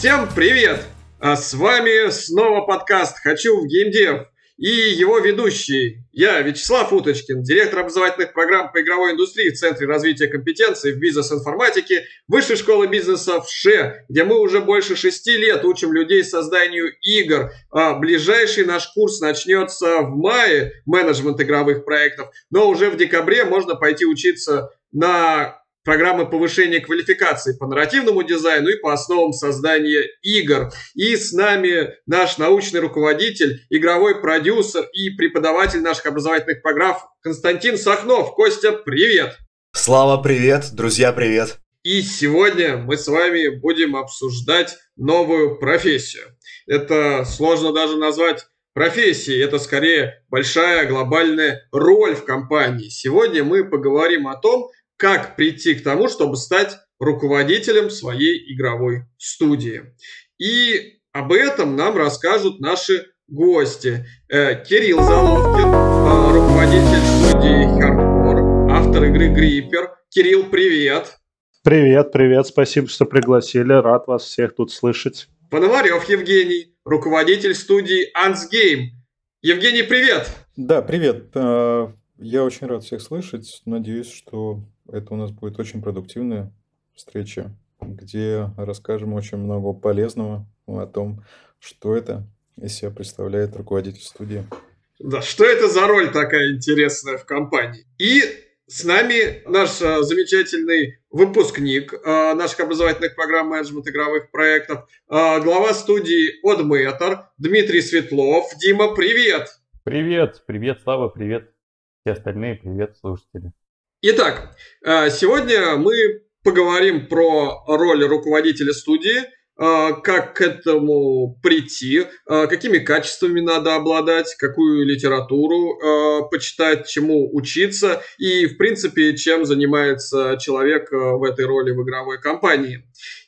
Всем привет! С вами снова подкаст «Хочу в геймдев» и его ведущий. Я Вячеслав Уточкин, директор образовательных программ по игровой индустрии в Центре развития компетенций в бизнес-информатике Высшей школы бизнеса в ШЭ, где мы уже больше 6 лет учим людей созданию игр. Ближайший наш курс начнется в мае, менеджмент игровых проектов, но уже в декабре можно пойти учиться на программы повышения квалификации по нарративному дизайну и по основам создания игр. И с нами наш научный руководитель, игровой продюсер и преподаватель наших образовательных программ Константин Сахнов. Костя, привет! Слава, привет! Друзья, привет! И сегодня мы с вами будем обсуждать новую профессию. Это сложно даже назвать профессией, это скорее большая глобальная роль в компании. Сегодня мы поговорим о том, как прийти к тому, чтобы стать руководителем своей игровой студии. И об этом нам расскажут наши гости. Кирилл Заловкин, руководитель студии Hardcore, автор игры Gripper. Кирилл, привет! Привет, спасибо, что пригласили, рад вас всех тут слышать. Пономарев Евгений, руководитель студии Ants Game. Евгений, привет! Да, привет. Я очень рад всех слышать. Надеюсь, что это у нас будет очень продуктивная встреча, где расскажем очень много полезного о том, что это из себя представляет руководитель студии. Да, что это за роль такая интересная в компании? И с нами наш замечательный выпускник наших образовательных программ менеджмент игровых проектов, глава студии Oddmeter Дмитрий Светлов. Дима, привет! Привет, Слава, привет. Все остальные, привет, слушатели. Итак, сегодня мы поговорим про роль руководителя студии, как к этому прийти, какими качествами надо обладать, какую литературу почитать, чему учиться и, в принципе, чем занимается человек в этой роли в игровой компании.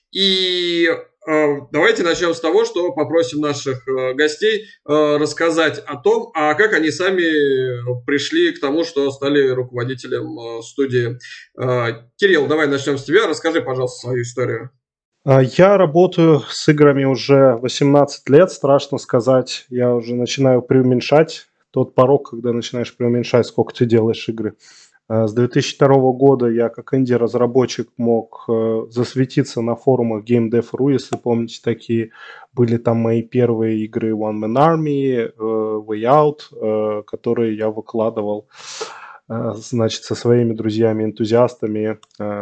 И давайте начнем с того, что попросим наших гостей рассказать о том, как они сами пришли к тому, что стали руководителем студии. Кирилл, давай начнем с тебя. Расскажи, пожалуйста, свою историю. Я работаю с играми уже 18 лет, страшно сказать. Я уже начинаю преуменьшать тот порог, когда начинаешь преуменьшать, сколько ты делаешь игры. С 2002 года я как инди-разработчик мог засветиться на форумах GameDev.ru, если помните, такие были там мои первые игры One Man Army, Way Out, которые я выкладывал, значит, со своими друзьями-энтузиастами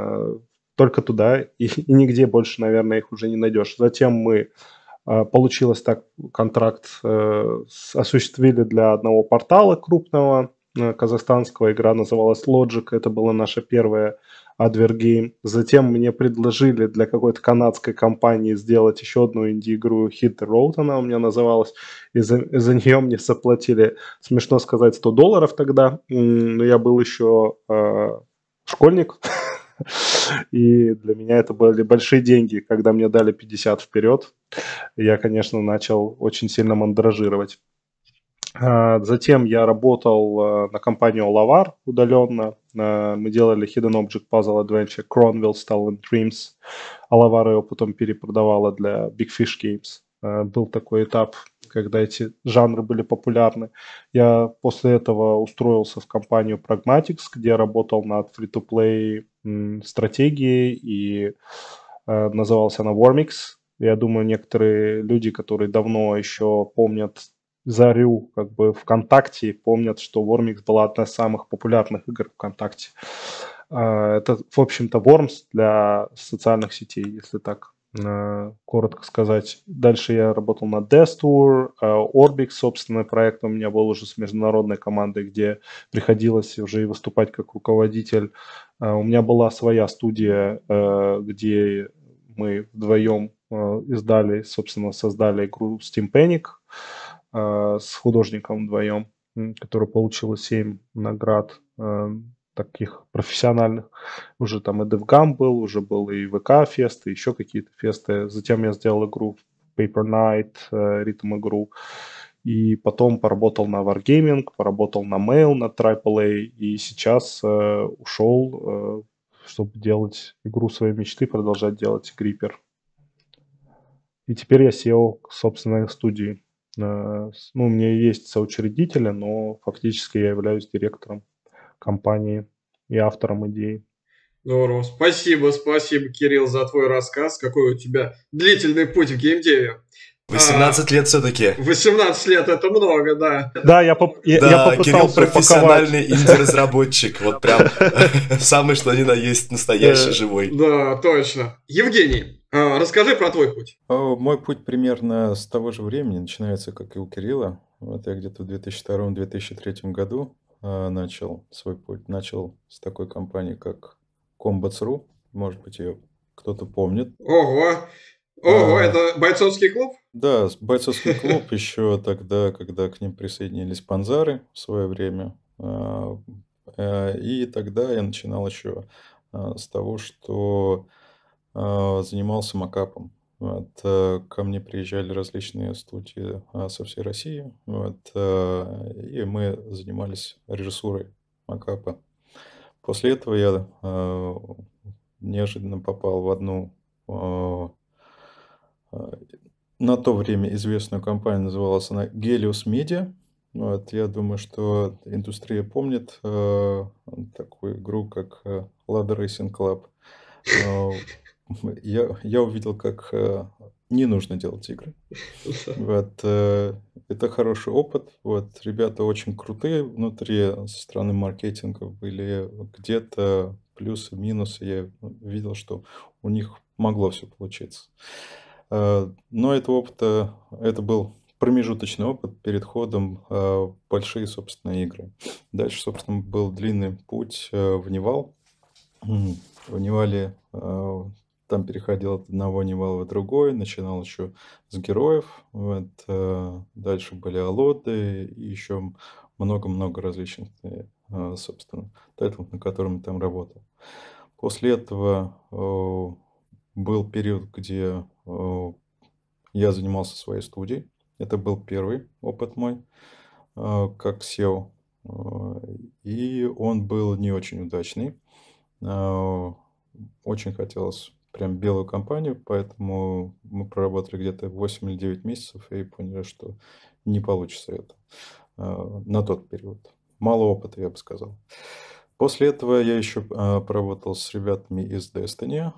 только туда, и нигде больше, наверное, их уже не найдешь. Затем мы, получилось так, контракт осуществили для одного портала крупного, казахстанского, игра называлась Logic, это была наша первая адвергейм. Затем мне предложили для какой-то канадской компании сделать еще одну инди-игру Hit the Road, она у меня называлась, и за нее мне заплатили, смешно сказать, $100 тогда, но я был еще школьник, и для меня это были большие деньги, когда мне дали 50 вперед, я, конечно, начал очень сильно мандражировать. Затем я работал на компанию Lavar удаленно. Мы делали Hidden Object Puzzle Adventure Cronville Stolen Dreams. Lavar его потом перепродавала для Big Fish Games. Был такой этап, когда эти жанры были популярны. Я после этого устроился в компанию Pragmatics, где работал над free-to-play стратегией, и назывался она Wormix. Я думаю, некоторые люди, которые давно еще помнят зарю как бы ВКонтакте, помнят, что Wormix была одна из самых популярных игр ВКонтакте. Это, в общем-то, Worms для социальных сетей, если так коротко сказать. Дальше я работал над Death Tour, Orbix, собственный проект у меня был уже с международной командой, где приходилось уже и выступать как руководитель. У меня была своя студия, где мы вдвоем издали, собственно, создали игру Steam Panic с художником вдвоем, который получила 7 наград таких профессиональных. Уже там и DevGam был, уже был и ВК-фест, и еще какие-то фесты. Затем я сделал игру Paper Knight, ритм-игру. И потом поработал на Wargaming, поработал на Mail, на AAA. И сейчас ушел, чтобы делать игру своей мечты, продолжать делать Gripper. И теперь я SEO собственной студии. У меня есть соучредители, но фактически я являюсь директором компании и автором идеи. Здорово. Спасибо, Кирилл, за твой рассказ. Какой у тебя длительный путь в геймдеве. 18 лет все-таки. 18 лет – это много, да. Да, я попытался Кирилл профессиональный упаковать. инди-разработчик. Вот прям самый что ни на есть настоящий живой. Да, точно. Евгений, расскажи про твой путь. Мой путь примерно с того же времени начинается, как и у Кирилла. Вот я где-то в 2002-2003 году начал свой путь. Начал с такой компании, как Combats.ru. Может быть, ее кто-то помнит. Ого, это бойцовский клуб? Да, бойцовский клуб еще тогда, когда к ним присоединились Панзары в свое время. И тогда я начинал еще с того, что занимался макапом. Ко мне приезжали различные студии со всей России. И мы занимались режиссурой макапа. После этого я неожиданно попал в одну на то время известную компанию, называлась она Helios Media. Я думаю, что индустрия помнит такую игру, как Ladder Racing Club. Я увидел, как не нужно делать игры. Это хороший опыт. Ребята очень крутые внутри, со стороны маркетинга были где-то плюсы, минусы. Я видел, что у них могло все получиться. Но это был промежуточный опыт перед ходом в большие, собственно, игры. Дальше, собственно, был длинный путь в Невал. В Невале там переходил от одного Невала в другой, начинал еще с героев. Дальше были Алоды и еще много-много различных, собственно, тайтлов, на котором я там работал. После этого был период, где я занимался своей студией. Это был первый опыт мой как SEO. И он был не очень удачный. Очень хотелось прям белую компанию, поэтому мы проработали где-то 8 или 9 месяцев и поняли, что не получится это на тот период. Мало опыта, я бы сказал. После этого я еще поработал с ребятами из Destiny.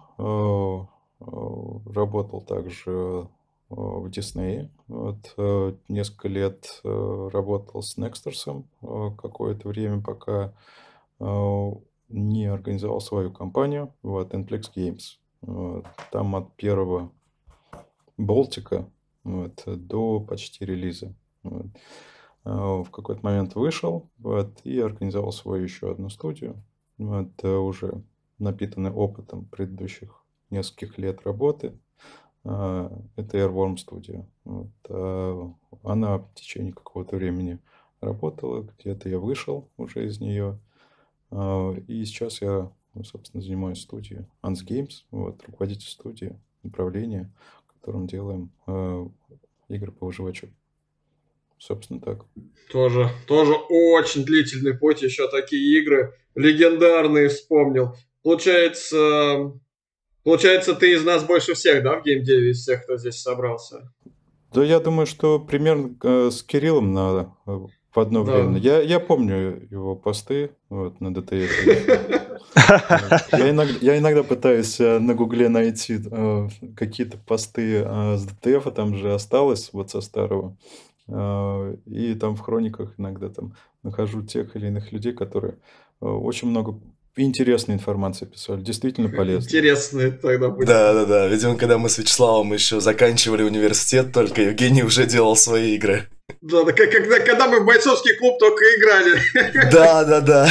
Работал также в Disney. Несколько лет работал с Nexters какое-то время, пока не организовал свою компанию, Inflex Games. Там от первого болтика до почти релиза. В какой-то момент вышел и организовал свою еще одну студию. Уже напитанный опытом предыдущих нескольких лет работы. Это Airworm Studio. Она в течение какого-то времени работала. Где-то я вышел уже из нее. И сейчас я, собственно, занимаюсь студией Ants Games. Руководитель студии, направления, в котором делаем игры по выживачу. Собственно, так. Тоже очень длительный путь. Еще такие игры легендарные вспомнил. Получается, ты из нас больше всех, да, в геймдеве, из всех, кто здесь собрался? Да, я думаю, что примерно с Кириллом в одно время. Я помню его посты на DTF. Я иногда пытаюсь на Гугле найти какие-то посты с DTF, там же осталось со старого. И там в хрониках иногда там нахожу тех или иных людей, которые очень много интересной информации писали, действительно полезно. Интересно тогда будет. Да. Видимо, когда мы с Вячеславом еще заканчивали университет, только Евгений уже делал свои игры. Да, когда мы в бойцовский клуб только играли. Да.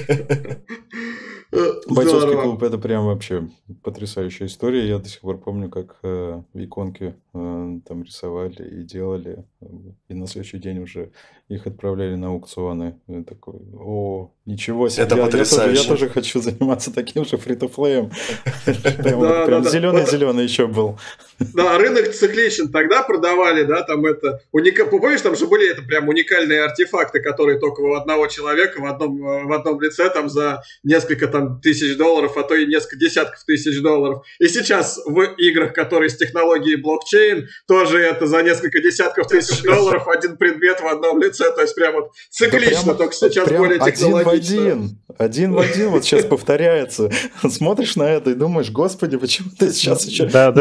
Бойцовский клуб — это прям вообще потрясающая история. Я до сих пор помню, как в иконке там рисовали и делали. И на следующий день уже их отправляли на аукционы. И такой: о, ничего себе. Это потрясающе. Я тоже хочу заниматься таким же фри-то-плеем. Прям зеленый еще был. Да, рынок цикличен. Тогда продавали, да, там это... Помнишь, там же были это прям уникальные артефакты, которые только у одного человека в одном лице там за несколько там там тысяч долларов, а то и несколько десятков тысяч долларов. И сейчас в играх, которые с технологией блокчейн, тоже это за несколько десятков тысяч долларов один предмет в одном лице. То есть прям вот циклично, только сейчас более технологично. Один в один вот сейчас повторяется. Смотришь на это и думаешь, господи, почему ты сейчас еще... Да,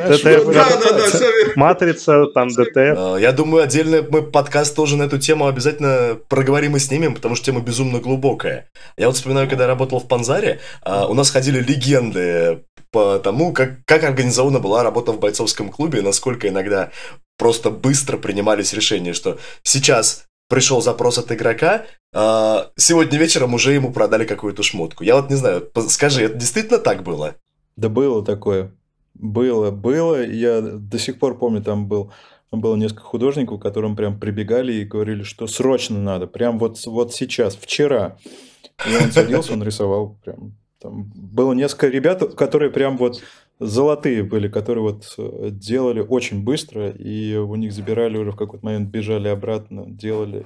Матрица, там ДТ. Я думаю, отдельно мы подкаст тоже на эту тему обязательно проговорим и снимем, потому что тема безумно глубокая. Я вот вспоминаю, когда я работал в Панзаре, у нас ходили легенды по тому, как организована была работа в бойцовском клубе, насколько иногда просто быстро принимались решения, что сейчас пришел запрос от игрока, сегодня вечером уже ему продали какую-то шмотку. Я вот не знаю, скажи, это действительно так было? Да было такое. Было. Я до сих пор помню, там было несколько художников, к которым прям прибегали и говорили, что срочно надо, прям вот сейчас, вчера. И он садился, он рисовал прям. Там было несколько ребят, которые прям вот золотые были, которые вот делали очень быстро, и у них забирали уже в какой-то момент, бежали обратно, делали.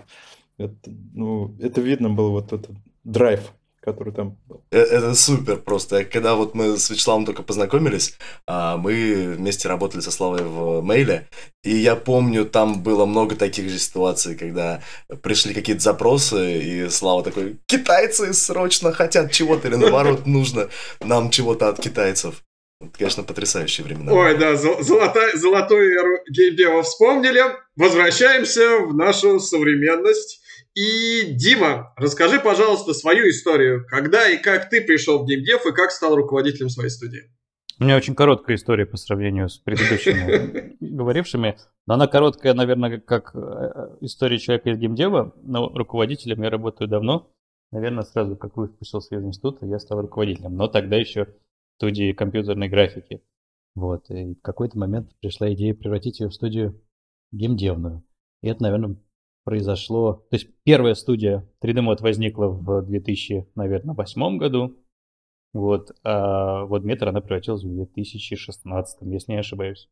Это видно было вот этот драйв, который там был. Это супер просто. Когда вот мы с Вячеславом только познакомились, мы вместе работали со Славой в Мейле, и я помню, там было много таких же ситуаций, когда пришли какие-то запросы, и Слава такой: китайцы срочно хотят чего-то, или наоборот, нужно нам чего-то от китайцев. Это, конечно, потрясающие времена. Ой, да, золотую эру геймдева вспомнили. Возвращаемся в нашу современность. И, Дима, расскажи, пожалуйста, свою историю. Когда и как ты пришел в геймдев и как стал руководителем своей студии? У меня очень короткая история по сравнению с предыдущими говорившими. Но она короткая, наверное, как история человека из геймдева, но руководителем я работаю давно. Наверное, сразу как выпустился из института, я стал руководителем. Но тогда еще в студии компьютерной графики. Вот. И в какой-то момент пришла идея превратить ее в студию геймдевную. И это, наверное, произошло... То есть первая студия 3D Mod возникла в 2008 году. Вот. А вот Метр она превратилась в 2016, если не ошибаюсь.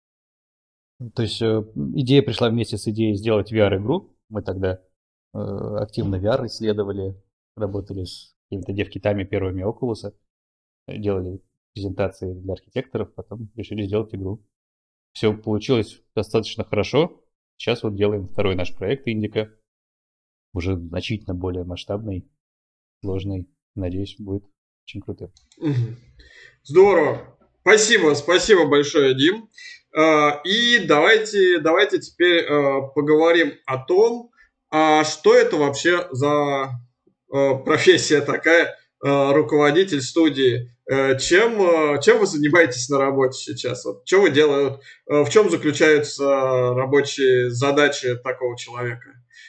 То есть идея пришла вместе с идеей сделать VR-игру. Мы тогда активно VR исследовали, работали с какими-то девкитами первыми Oculus, делали презентации для архитекторов, потом решили сделать игру. Все получилось достаточно хорошо. Сейчас вот делаем второй наш проект Индика, уже значительно более масштабный, сложный. Надеюсь, будет очень крутым. Здорово. Спасибо большое, Дим. И давайте теперь поговорим о том, что это вообще за профессия такая, руководитель студии. Чем вы занимаетесь на работе сейчас? Вот, что вы делаете? В чем заключаются рабочие задачи такого человека?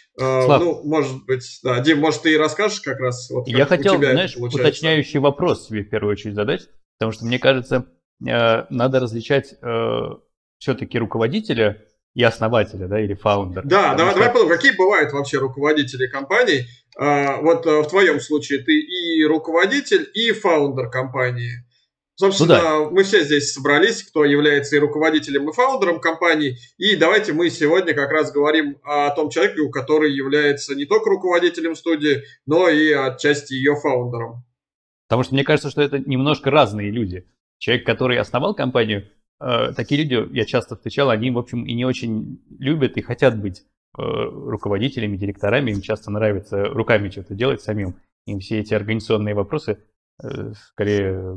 Может быть, да. Дим, может, ты и расскажешь как раз? Вот, я хотел, уточняющий вопрос себе в первую очередь задать, потому что, мне кажется, надо различать все-таки руководителя и основателя, да, или фаундера. Да, давай подумаем, какие бывают вообще руководители компаний. Вот в твоем случае ты и руководитель, и фаундер компании. Собственно, мы все здесь собрались, кто является и руководителем, и фаундером компании. И давайте мы сегодня как раз говорим о том человеке, который является не только руководителем студии, но и отчасти ее фаундером. Потому что мне кажется, что это немножко разные люди. Человек, который основал компанию, такие люди я часто встречал, они, в общем, и не очень любят и хотят быть руководителями, директорами. Им часто нравится руками что-то делать самим. Им все эти организационные вопросы скорее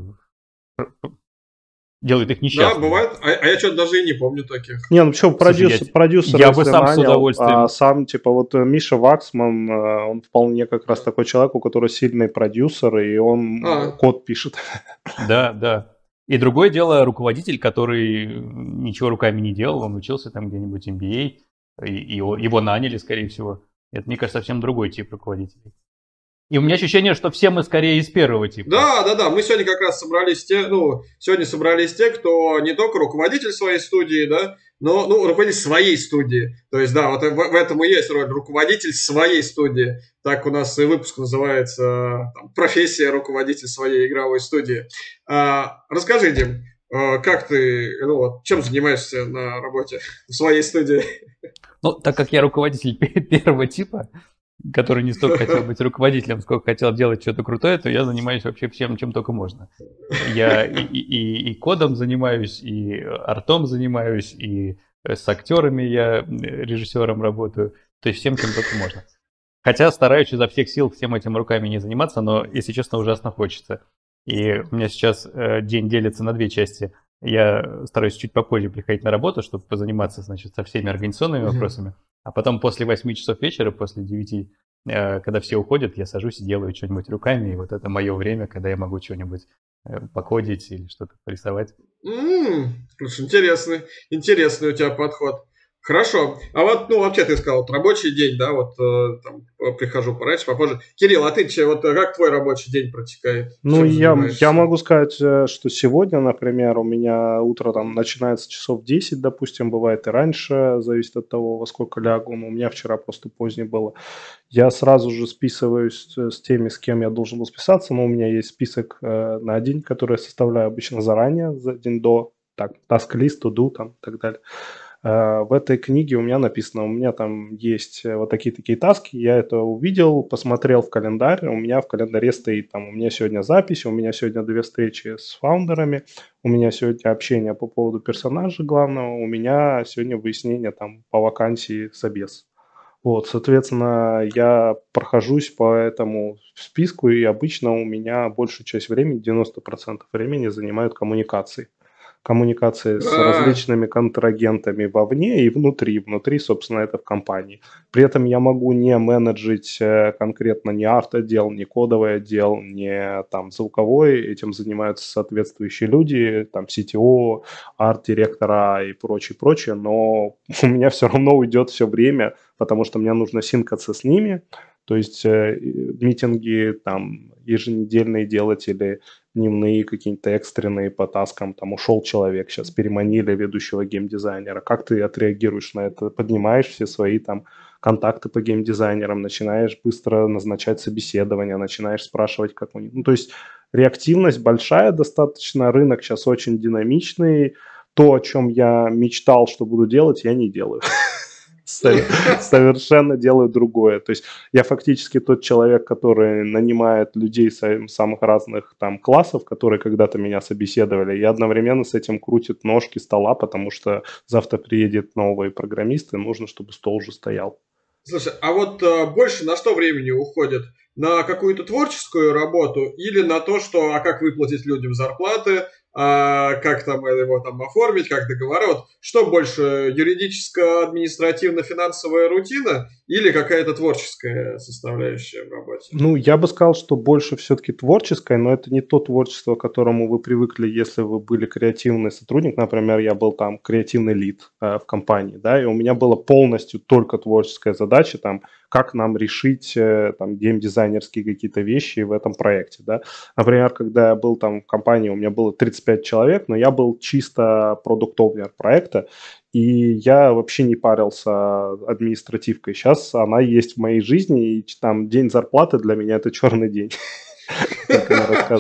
делают их несчастными. Да, бывает. А я что-то даже и не помню таких. Не, ну почему продюсер я бы сам с удовольствием. А сам, типа, вот Миша Ваксман, он вполне как раз такой человек, у которого сильный продюсер, и он код пишет. Да. И другое дело, руководитель, который ничего руками не делал, он учился там где-нибудь MBA, и его наняли, скорее всего. Это, мне кажется, совсем другой тип руководителей. И у меня ощущение, что все мы скорее из первого типа. Да. Мы сегодня как раз собрались те, кто не только руководитель своей студии, да, но руководитель своей студии. То есть, да, вот в этом и есть роль руководитель своей студии. Так у нас и выпуск называется «Профессия руководитель своей игровой студии». Расскажи, Дим, как ты, чем занимаешься на работе в своей студии? Так как я руководитель первого типа, который не столько хотел быть руководителем, сколько хотел делать что-то крутое, то я занимаюсь вообще всем, чем только можно. Я и кодом занимаюсь, и артом занимаюсь, и с актерами я режиссером работаю, то есть всем, чем только можно. Хотя стараюсь изо всех сил всем этим руками не заниматься, но, если честно, ужасно хочется. И у меня сейчас день делится на две части. Я стараюсь чуть попозже приходить на работу, чтобы позаниматься, значит, со всеми организационными вопросами. А потом после 8 часов вечера, после 9, когда все уходят, я сажусь и делаю что-нибудь руками. И вот это мое время, когда я могу что-нибудь покодить или что-то порисовать. Слушай, интересный у тебя подход. Хорошо. А вот, вообще ты сказал, вот рабочий день, да, вот там прихожу пораньше, попозже. Кирилл, а ты вот как твой рабочий день протекает? Я могу сказать, что сегодня, например, у меня утро там начинается часов 10, допустим, бывает и раньше, зависит от того, во сколько лягу. Но у меня вчера просто позднее было. Я сразу же списываюсь с теми, с кем я должен был списаться, но у меня есть список на день, который я составляю обычно заранее, за день до, так, task-list, to-do, там, и так далее. В этой книге у меня написано, у меня там есть вот такие таски, я это увидел, посмотрел в календарь, у меня в календаре стоит там, у меня сегодня запись, у меня сегодня 2 встречи с фаундерами, у меня сегодня общение по поводу персонажа главного, у меня сегодня выяснение там по вакансии собес. Вот, соответственно, я прохожусь по этому списку, и обычно у меня большую часть времени, 90% времени занимают коммуникации с различными контрагентами вовне и внутри. Внутри, собственно, это в компании. При этом я могу не менеджить конкретно ни арт-отдел, ни кодовый отдел, ни там звуковой. Этим занимаются соответствующие люди, там CTO, арт-директора и прочее. Но у меня все равно уйдет все время, потому что мне нужно синкаться с ними. То есть митинги там еженедельные делать или дневные какие-то экстренные по таскам, там ушел человек, сейчас переманили ведущего геймдизайнера. Как ты отреагируешь на это? Поднимаешь все свои там контакты по геймдизайнерам, начинаешь быстро назначать собеседование, начинаешь спрашивать, как у них. То есть реактивность большая достаточно, рынок сейчас очень динамичный. То, о чем я мечтал, что буду делать, я не делаю. Совершенно делаю другое. То есть я фактически тот человек, который нанимает людей самых разных там классов, которые когда-то меня собеседовали, и одновременно с этим крутит ножки стола, потому что завтра приедет новый программист, и нужно, чтобы стол уже стоял. Слушай, а вот больше на что времени уходит? На какую-то творческую работу или на то, что, как выплатить людям зарплаты, как там его там оформить, как договора? Вот что больше, юридическая, административно-финансовая рутина или какая-то творческая составляющая в работе? Я бы сказал, что больше все-таки творческое, но это не то творчество, к которому вы привыкли, если вы были креативный сотрудник. Например, я был там креативный лид в компании, да, и у меня была полностью только творческая задача, там, как нам решить там геймдизайнерские какие-то вещи в этом проекте, да. Например, когда я был там в компании, у меня было 35 человек, но я был чисто продукт-овнер проекта, и я вообще не парился административкой. Сейчас она есть в моей жизни, и там день зарплаты для меня это черный день. Да,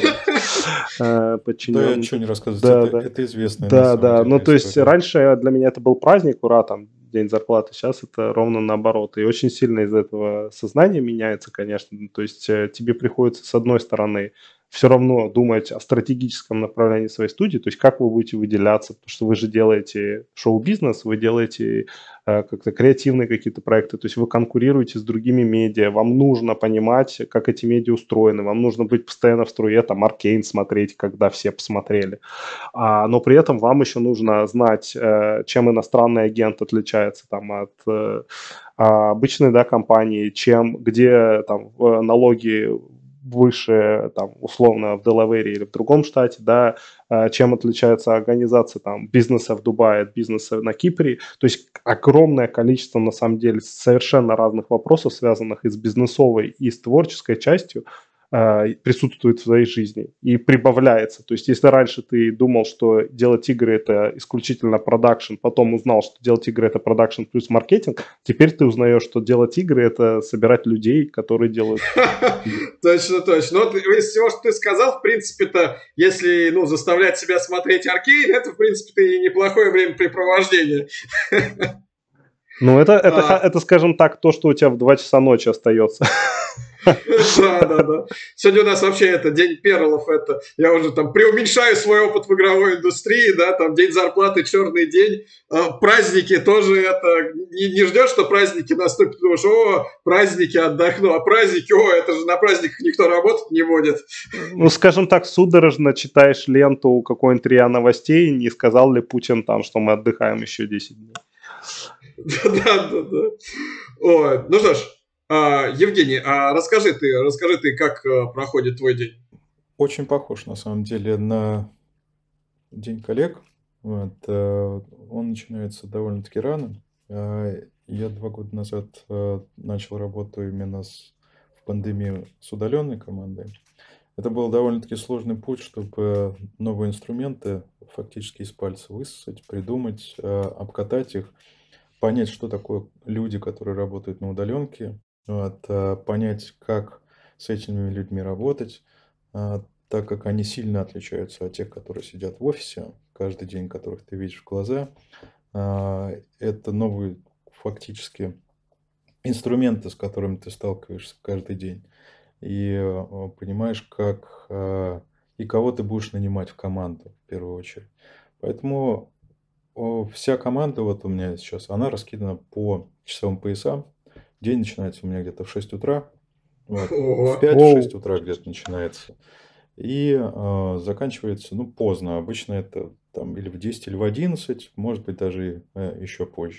я ничего не рассказывать, это известно. Да, то есть раньше для меня это был праздник, ура, там, день зарплаты, сейчас это ровно наоборот. И очень сильно из этого сознание меняется, конечно. То есть тебе приходится, с одной стороны, все равно думать о стратегическом направлении своей студии, то есть как вы будете выделяться, потому что вы же делаете шоу-бизнес, вы делаете как-то креативные какие-то проекты, то есть вы конкурируете с другими медиа, вам нужно понимать, как эти медиа устроены, вам нужно быть постоянно в струе, там, Аркейн смотреть, когда все посмотрели, но при этом вам еще нужно знать, чем иностранный агент отличается там от обычной, да, компании, где там налоги выше, там, условно, в Делавере или в другом штате, да, чем отличается организация там бизнеса в Дубае от бизнеса на Кипре. То есть огромное количество, на самом деле, совершенно разных вопросов, связанных и с бизнесовой, и с творческой частью, присутствует в твоей жизни и прибавляется. То есть если раньше ты думал, что делать игры это исключительно продакшн, потом узнал, что делать игры это продакшн плюс маркетинг, теперь ты узнаешь, что делать игры это собирать людей, которые делают. Точно. Но из всего, что ты сказал, в принципе-то, если заставлять себя смотреть Аркейн, это, в принципе-то, и неплохое времяпрепровождение. Ну, это, скажем так, то, что у тебя в 2 часа ночи остается. Да. Сегодня у нас вообще это день перлов, это я уже там преуменьшаю свой опыт в игровой индустрии, да, там день зарплаты, черный день, праздники тоже это, не ждешь, что праздники наступят, потому что, праздники, отдохну, а праздники, это же на праздниках никто работать не будет. Ну, скажем так, судорожно читаешь ленту какой-нибудь РИА Новостей, не сказал ли Путин там, что мы отдыхаем еще 10 дней. Да. Ой, ну что ж, Евгений, расскажи ты, как проходит твой день? Очень похож, на самом деле, на День коллег. Вот, он начинается довольно-таки рано. Я 2 года назад начал работу именно в пандемию с удаленной командой. Это был довольно-таки сложный путь, чтобы новые инструменты фактически из пальца высосать, придумать, обкатать их, понять, что такое люди, которые работают на удаленке, понять, как с этими людьми работать, так как они сильно отличаются от тех, которые сидят в офисе, каждый день которых ты видишь в глаза. Это новые фактически инструменты, с которыми ты сталкиваешься каждый день. И понимаешь, как и кого ты будешь нанимать в команду в первую очередь. Поэтому вся команда вот у меня сейчас, она раскидана по часовым поясам. День начинается у меня где-то в 6 утра. Вот, в 5-6 утра где-то начинается. И заканчивается, поздно. Обычно это там или в 10, или в 11, может быть, даже еще позже.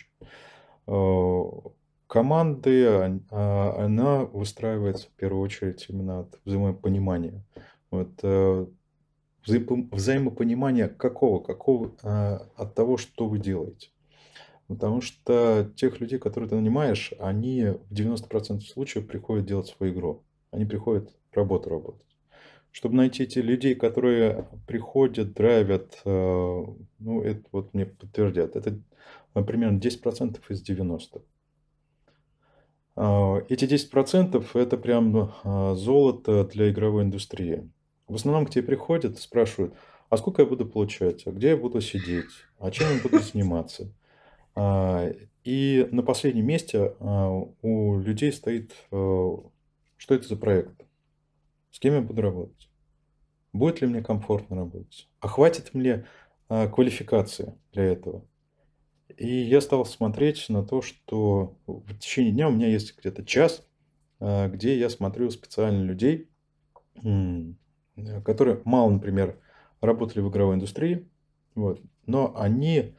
Команды, она выстраивается в первую очередь именно от взаимопонимания. Вот, взаимопонимания какого? От того, что вы делаете. Потому что тех людей, которые ты нанимаешь, они в 90% случаев приходят делать свою игру. Они приходят работу работать. Чтобы найти те людей, которые приходят, драйвят, это вот мне подтвердят. Это примерно 10% из 90%. Эти 10% это прям золото для игровой индустрии. В основном к тебе приходят и спрашивают, а сколько я буду получать, а где я буду сидеть, а чем я буду заниматься. И на последнем месте у людей стоит, что это за проект, с кем я буду работать, будет ли мне комфортно работать, а хватит мне квалификации для этого. И я стал смотреть на то, что в течение дня у меня есть где-то час, где я смотрю специально людей, которые мало, например, работали в игровой индустрии, но они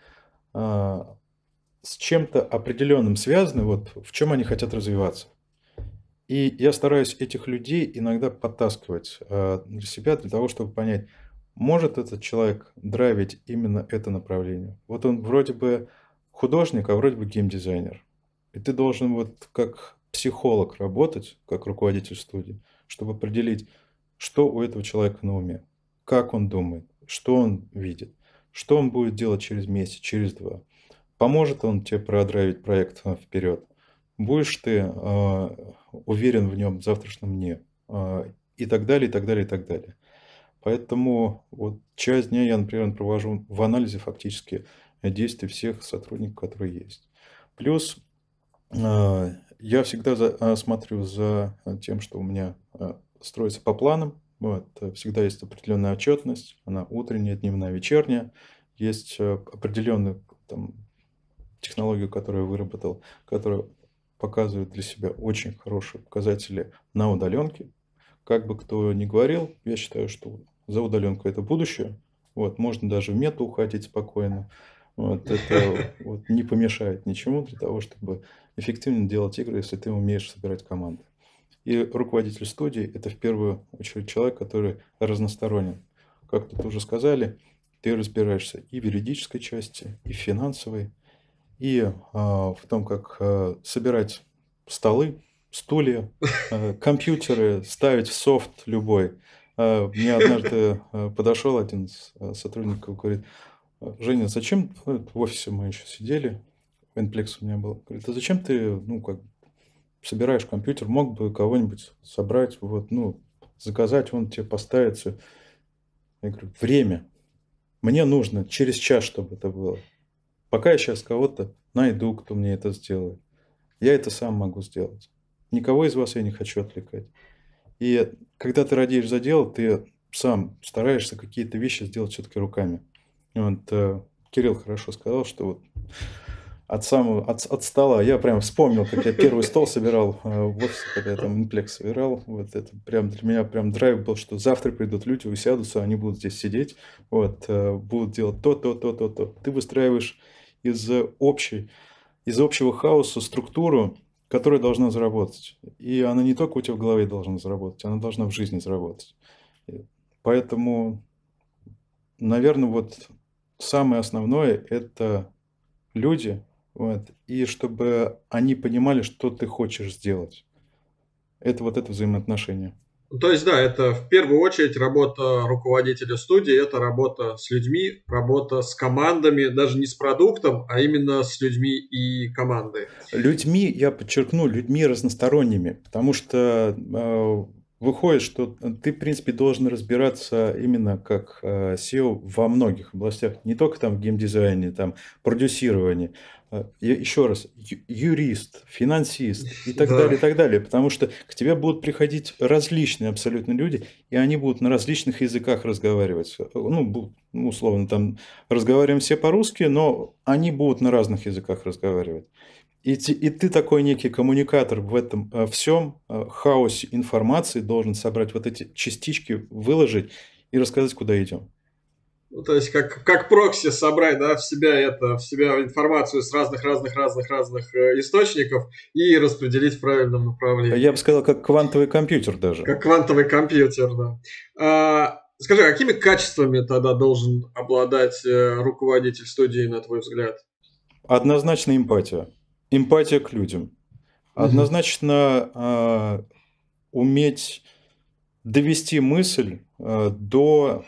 с чем-то определенным связаны, в чем они хотят развиваться. И я стараюсь этих людей иногда подтаскивать для себя, для того, чтобы понять, может этот человек драйвить именно это направление. Вот он вроде бы художник, а вроде бы геймдизайнер. И ты должен как психолог работать, как руководитель студии, чтобы определить, что у этого человека на уме, как он думает, что он видит, что он будет делать через месяц, через 2. Поможет он тебе продрайвить проект вперед? Будешь ты уверен в нем в завтрашнем дне? И так далее, и так далее, и так далее. Поэтому часть дня я, например, провожу в анализе фактически действий всех сотрудников, которые есть. Плюс я всегда смотрю за тем, что у меня строится по планам. Всегда есть определенная отчетность. Она утренняя, дневная, вечерняя. Есть определенная технологию, которую я выработал, которая показывает для себя очень хорошие показатели на удаленке. Как бы кто ни говорил, я считаю, что за удаленку это будущее. Можно даже в мету уходить спокойно. Это не помешает ничему для того, чтобы эффективно делать игры, если ты умеешь собирать команды. И руководитель студии – это в первую очередь человек, который разносторонен. Как тут уже сказали, ты разбираешься и в юридической части, и в финансовой, и в том, как собирать столы, стулья, компьютеры, ставить в софт любой. Мне однажды подошел один из сотрудников и говорит: Женя, зачем, в офисе мы еще сидели, Nplex у меня был, говорит, а зачем ты, собираешь компьютер, мог бы кого-нибудь собрать, заказать, он тебе поставится. Я говорю, время. Мне нужно через час, чтобы это было. пока я сейчас кого-то найду, кто мне это сделает, я это сам могу сделать. Никого из вас я не хочу отвлекать. И когда ты радеешь за дело, ты сам стараешься какие-то вещи сделать все-таки руками. Вот, Кирилл хорошо сказал, что вот от стола, я прям вспомнил, как я первый стол собирал в офисе, когда я там Inplex собирал. Вот это прям для меня прям драйв был, что завтра придут люди, усядутся, они будут здесь сидеть, будут делать то. Ты выстраиваешь из общего хаоса структуру, которая должна заработать. И она не только у тебя в голове должна заработать, она должна в жизни заработать. Поэтому, наверное, вот самое основное – это люди, и чтобы они понимали, что ты хочешь сделать. Это вот это взаимоотношение. То есть, да, это в первую очередь работа руководителя студии, это работа с людьми, работа с командами, даже не с продуктом, а именно с людьми и командой. Людьми, я подчеркну, людьми разносторонними, потому что выходит, что ты, в принципе, должен разбираться именно как SEO во многих областях, не только там в геймдизайне, там, продюсировании. Еще раз, юрист, финансист и так далее, и так далее. Потому что к тебе будут приходить различные абсолютно люди, и они будут на различных языках разговаривать. Условно, там разговариваем все по-русски, но они будут на разных языках разговаривать. И ты такой некий коммуникатор в этом всем хаосе информации должен собрать вот эти частички, выложить и рассказать, куда идем. То есть как прокси собрать, да, в себя информацию с разных источников и распределить в правильном направлении. Я бы сказал, как квантовый компьютер даже. Как квантовый компьютер, да. Скажи, какими качествами тогда должен обладать руководитель студии, на твой взгляд? Однозначно эмпатия. Эмпатия к людям. Однозначно уметь довести мысль до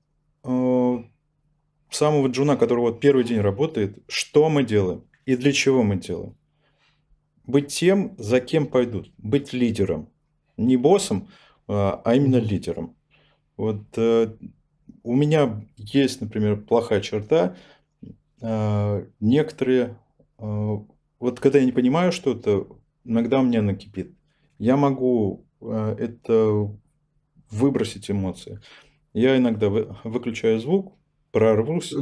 самого джуна, который вот первый день работает, что мы делаем и для чего мы делаем. Быть тем, за кем пойдут. Быть лидером. Не боссом, а именно лидером. Вот у меня есть, например, плохая черта. Некоторые... Вот когда я не понимаю что-то, иногда у меня накипит. Я могу это выбросить эмоции. Я иногда выключаю звук, прорвусь,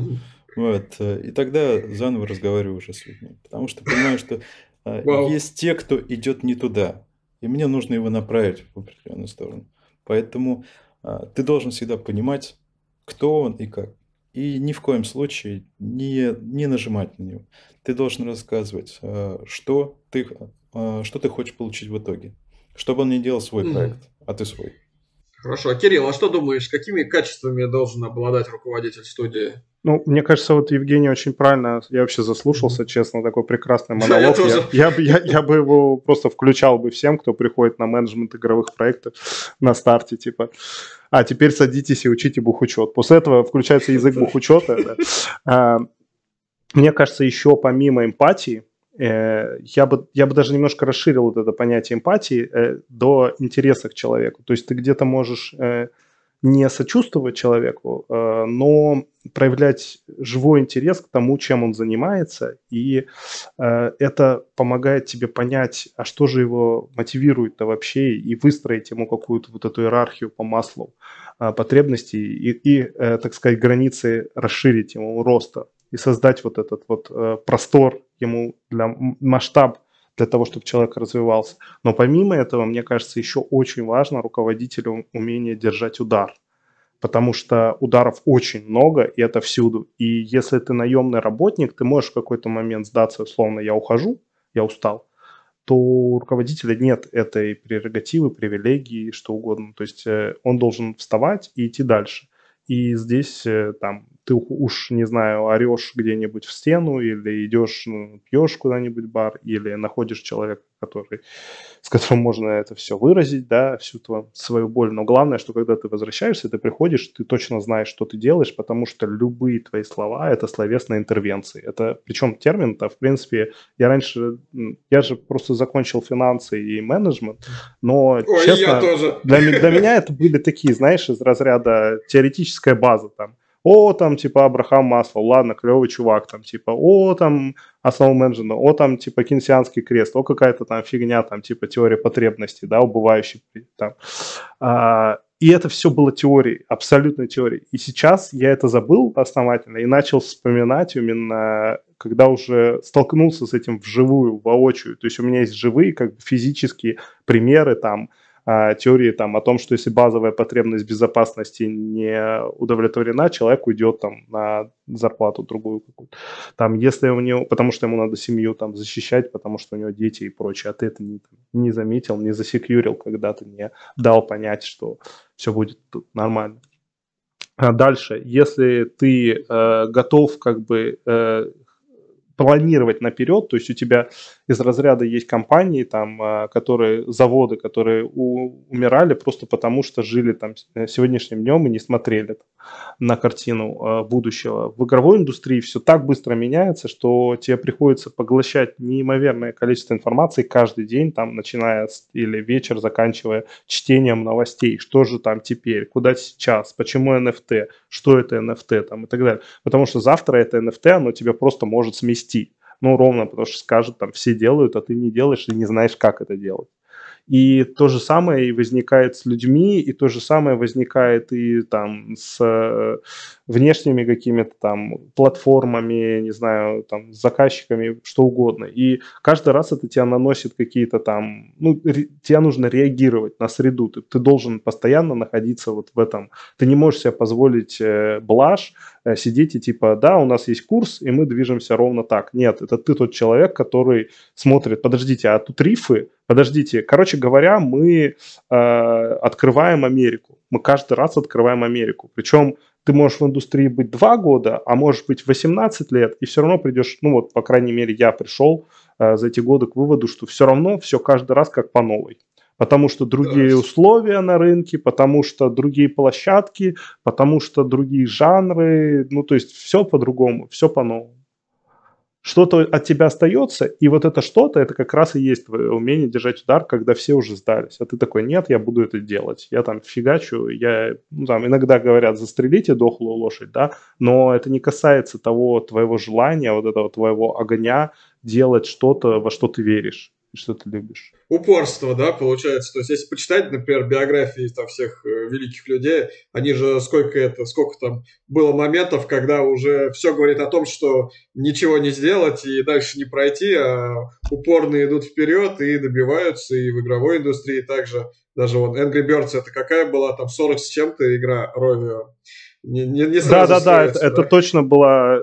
и тогда заново разговариваю уже с людьми. Потому что понимаю, что есть те, кто идет не туда, и мне нужно его направить в определенную сторону. Поэтому ты должен всегда понимать, кто он и как. И ни в коем случае не нажимать на него. Ты должен рассказывать, что ты хочешь получить в итоге. Чтобы он не делал свой проект, а ты свой. Хорошо. Кирилл, а что думаешь, какими качествами должен обладать руководитель студии? Ну, мне кажется, вот Евгений очень правильно, я вообще заслушался, честно, такой прекрасный монолог. Я бы его просто включал бы всем, кто приходит на менеджмент игровых проектов на старте, типа, а теперь садитесь и учите бухучет. После этого включается язык бухучета. Мне кажется, еще помимо эмпатии, я бы даже немножко расширил вот это понятие эмпатии до интереса к человеку. То есть ты где-то можешь не сочувствовать человеку, но проявлять живой интерес к тому, чем он занимается, и это помогает тебе понять, а что же его мотивирует-то вообще, и выстроить ему какую-то вот эту иерархию по маслу потребностей и, так сказать, границы расширить ему роста и создать вот этот вот простор ему для масштаб для того, чтобы человек развивался. Но помимо этого, мне кажется, еще очень важно руководителю умение держать удар. Потому что ударов очень много, и это всюду. И если ты наемный работник, ты можешь в какой-то момент сдаться, условно, я ухожу, я устал, то у руководителя нет этой прерогативы, привилегии, что угодно. То есть он должен вставать и идти дальше. И здесь там ты уж, не знаю, орешь где-нибудь в стену, или идешь, пьешь куда-нибудь в бар, или находишь человека, с которым можно это все выразить, да, всю свою боль. Но главное, что когда ты возвращаешься, ты приходишь, ты точно знаешь, что ты делаешь, потому что любые твои слова – это словесные интервенции. Это, причем термин-то, в принципе, я же просто закончил финансы и менеджмент, но, честно, для меня это были такие, знаешь, из разряда теоретическая база там. о, там, типа, Абрахам Маслоу, ладно, клевый чувак, там, типа, о, там, основа менеджмента, о, там, типа, кейнсианский крест, о, какая-то там фигня, там, типа, теория потребностей, да, убывающих, там. И это все было теорией, абсолютной теорией. И сейчас я это забыл основательно и начал вспоминать именно, когда уже столкнулся с этим вживую, воочию. То есть у меня есть живые, как бы, физические примеры, там, теории там, о том, что если базовая потребность безопасности не удовлетворена, человек уйдет там, на зарплату другую какую-то. Там, если у него, потому что ему надо семью там, защищать, потому что у него дети и прочее, а ты это не заметил, не засекьюрил, когда ты не дал понять, что все будет тут нормально. А дальше, если ты готов как бы планировать наперед, то есть у тебя из разряда есть компании, там, заводы, которые умирали просто потому, что жили там сегодняшним днем и не смотрели на картину будущего. В игровой индустрии все так быстро меняется, что тебе приходится поглощать неимоверное количество информации каждый день, там, начиная или вечер, заканчивая чтением новостей. Что же там теперь? Куда сейчас? Почему NFT? Что это NFT? Там, и так далее. Потому что завтра это NFT, оно тебя просто может сместить. Ну, ровно, потому что скажут, там, все делают, а ты не делаешь и не знаешь, как это делать. И то же самое и возникает с людьми, и то же самое возникает и там с внешними какими-то там платформами, не знаю, там, с заказчиками, что угодно. И каждый раз это тебя наносит какие-то там, ну, тебе нужно реагировать на среду. Ты должен постоянно находиться вот в этом. Ты не можешь себе позволить блажь, сидеть и типа, да, у нас есть курс, и мы движемся ровно так. Нет, это ты тот человек, который смотрит, подождите, а тут рифы? Подождите, короче говоря, мы открываем Америку. Мы каждый раз открываем Америку. Причем ты можешь в индустрии быть 2 года, а можешь быть 18 лет, и все равно придешь, ну вот, по крайней мере, я пришел за эти годы к выводу, что все равно все каждый раз как по новой. Потому что другие условия на рынке, потому что другие площадки, потому что другие жанры, ну то есть все по-другому, все по-новому. Что-то от тебя остается, и вот это что-то, это как раз и есть твое умение держать удар, когда все уже сдались. А ты такой, нет, я буду это делать. Я там фигачу, ну, там иногда говорят, застрелите дохлую лошадь, да, но это не касается того твоего желания, вот этого твоего огня делать что-то, во что ты веришь. Что ты любишь. Упорство, да, получается. То есть, если почитать, например, биографии там всех великих людей, они же сколько там было моментов, когда уже все говорит о том, что ничего не сделать и дальше не пройти, а упорно идут вперед и добиваются, и в игровой индустрии также. Даже вот Angry Birds, это какая была, там 40 с чем-то игра Rovio. Не сразу да, это точно была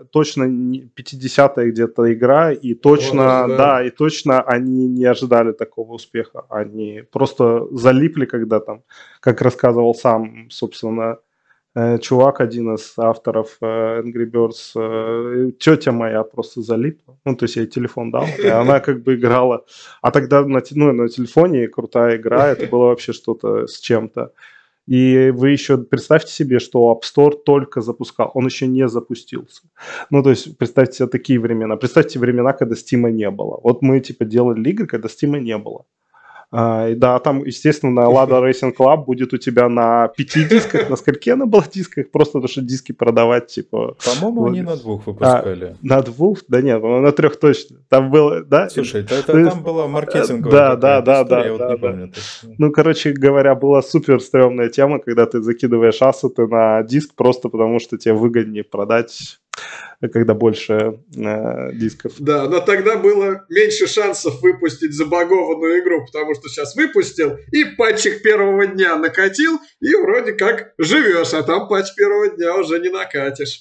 50-я где-то игра, и точно, и точно они не ожидали такого успеха. Они просто залипли, когда там, как рассказывал сам, собственно, чувак, один из авторов Angry Birds, тетя моя просто залипла. Ну, то есть я ей телефон дал, и она как бы играла. А тогда на телефоне крутая игра, это было вообще что-то с чем-то. И вы еще представьте себе, что App Store только запускал, он еще не запустился. Ну, то есть представьте себе такие времена. Представьте времена, когда Steam не было. Вот мы типа делали игры, когда Steam не было. Да, там, естественно, Lada Racing Club будет у тебя на 5 дисках, на скольки она была дисках, просто потому что диски продавать, типа... По-моему, вот. Они на 2 выпускали. На 2? Да нет, на 3 точно. Там было, да? Слушай, там была маркетинговая история, я вот не помню. Ну, короче говоря, была супер стрёмная тема, когда ты закидываешь ассеты на диск просто потому, что тебе выгоднее продать, когда больше дисков. Да, но тогда было меньше шансов выпустить забагованную игру, потому что сейчас выпустил и патчик первого дня накатил, и вроде как живешь, а там патч первого дня уже не накатишь.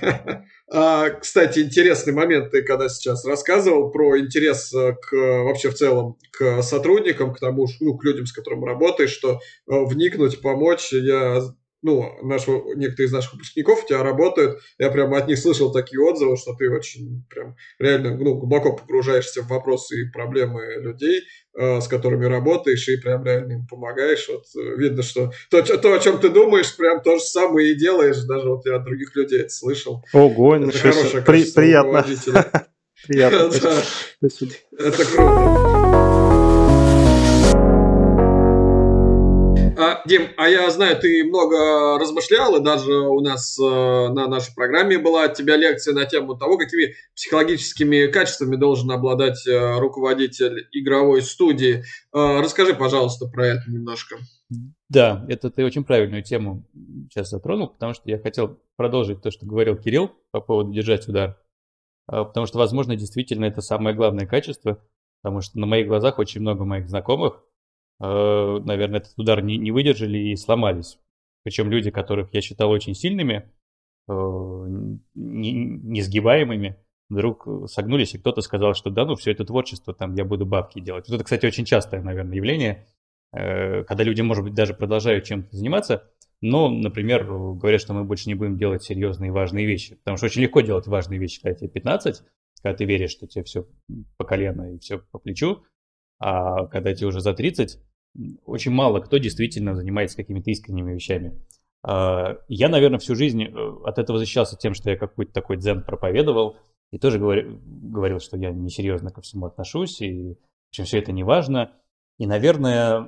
Кстати, интересный момент, ты когда сейчас рассказывал про интерес вообще в целом к сотрудникам, к тому, к людям, с которыми работаешь, что вникнуть, помочь. Некоторые из наших выпускников у тебя работают, я прямо от них слышал такие отзывы, что ты очень прям реально глубоко погружаешься в вопросы и проблемы людей, с которыми работаешь, и прям реально им помогаешь. Вот видно, что то, о чем ты думаешь, прям то же самое и делаешь, даже вот я от других людей это слышал. Ого, ничего себе, приятно. Приятно. Это круто. Дим, а я знаю, ты много размышлял, и даже у нас на нашей программе была от тебя лекция на тему того, какими психологическими качествами должен обладать руководитель игровой студии. Расскажи, пожалуйста, про это немножко. Да, это ты очень правильную тему сейчас затронул, потому что я хотел продолжить то, что говорил Кирилл по поводу держать удар. Потому что, возможно, действительно это самое главное качество, потому что на моих глазах очень много моих знакомых, наверное, этот удар не выдержали и сломались. Причем люди, которых я считал очень сильными, несгибаемыми, вдруг согнулись, и кто-то сказал, что да, ну все это творчество, там я буду бабки делать. Вот это, кстати, очень частое, наверное, явление, когда люди, может быть, даже продолжают чем-то заниматься, но, например, говорят, что мы больше не будем делать серьезные и важные вещи. Потому что очень легко делать важные вещи, когда тебе 15, когда ты веришь, что тебе все по колено и все по плечу, а когда тебе уже за 30, очень мало кто действительно занимается какими-то искренними вещами. Я, наверное, всю жизнь от этого защищался тем, что я какой-то такой дзен проповедовал, и тоже говорил, что я несерьезно ко всему отношусь, и в общем, все это не важно. И, наверное,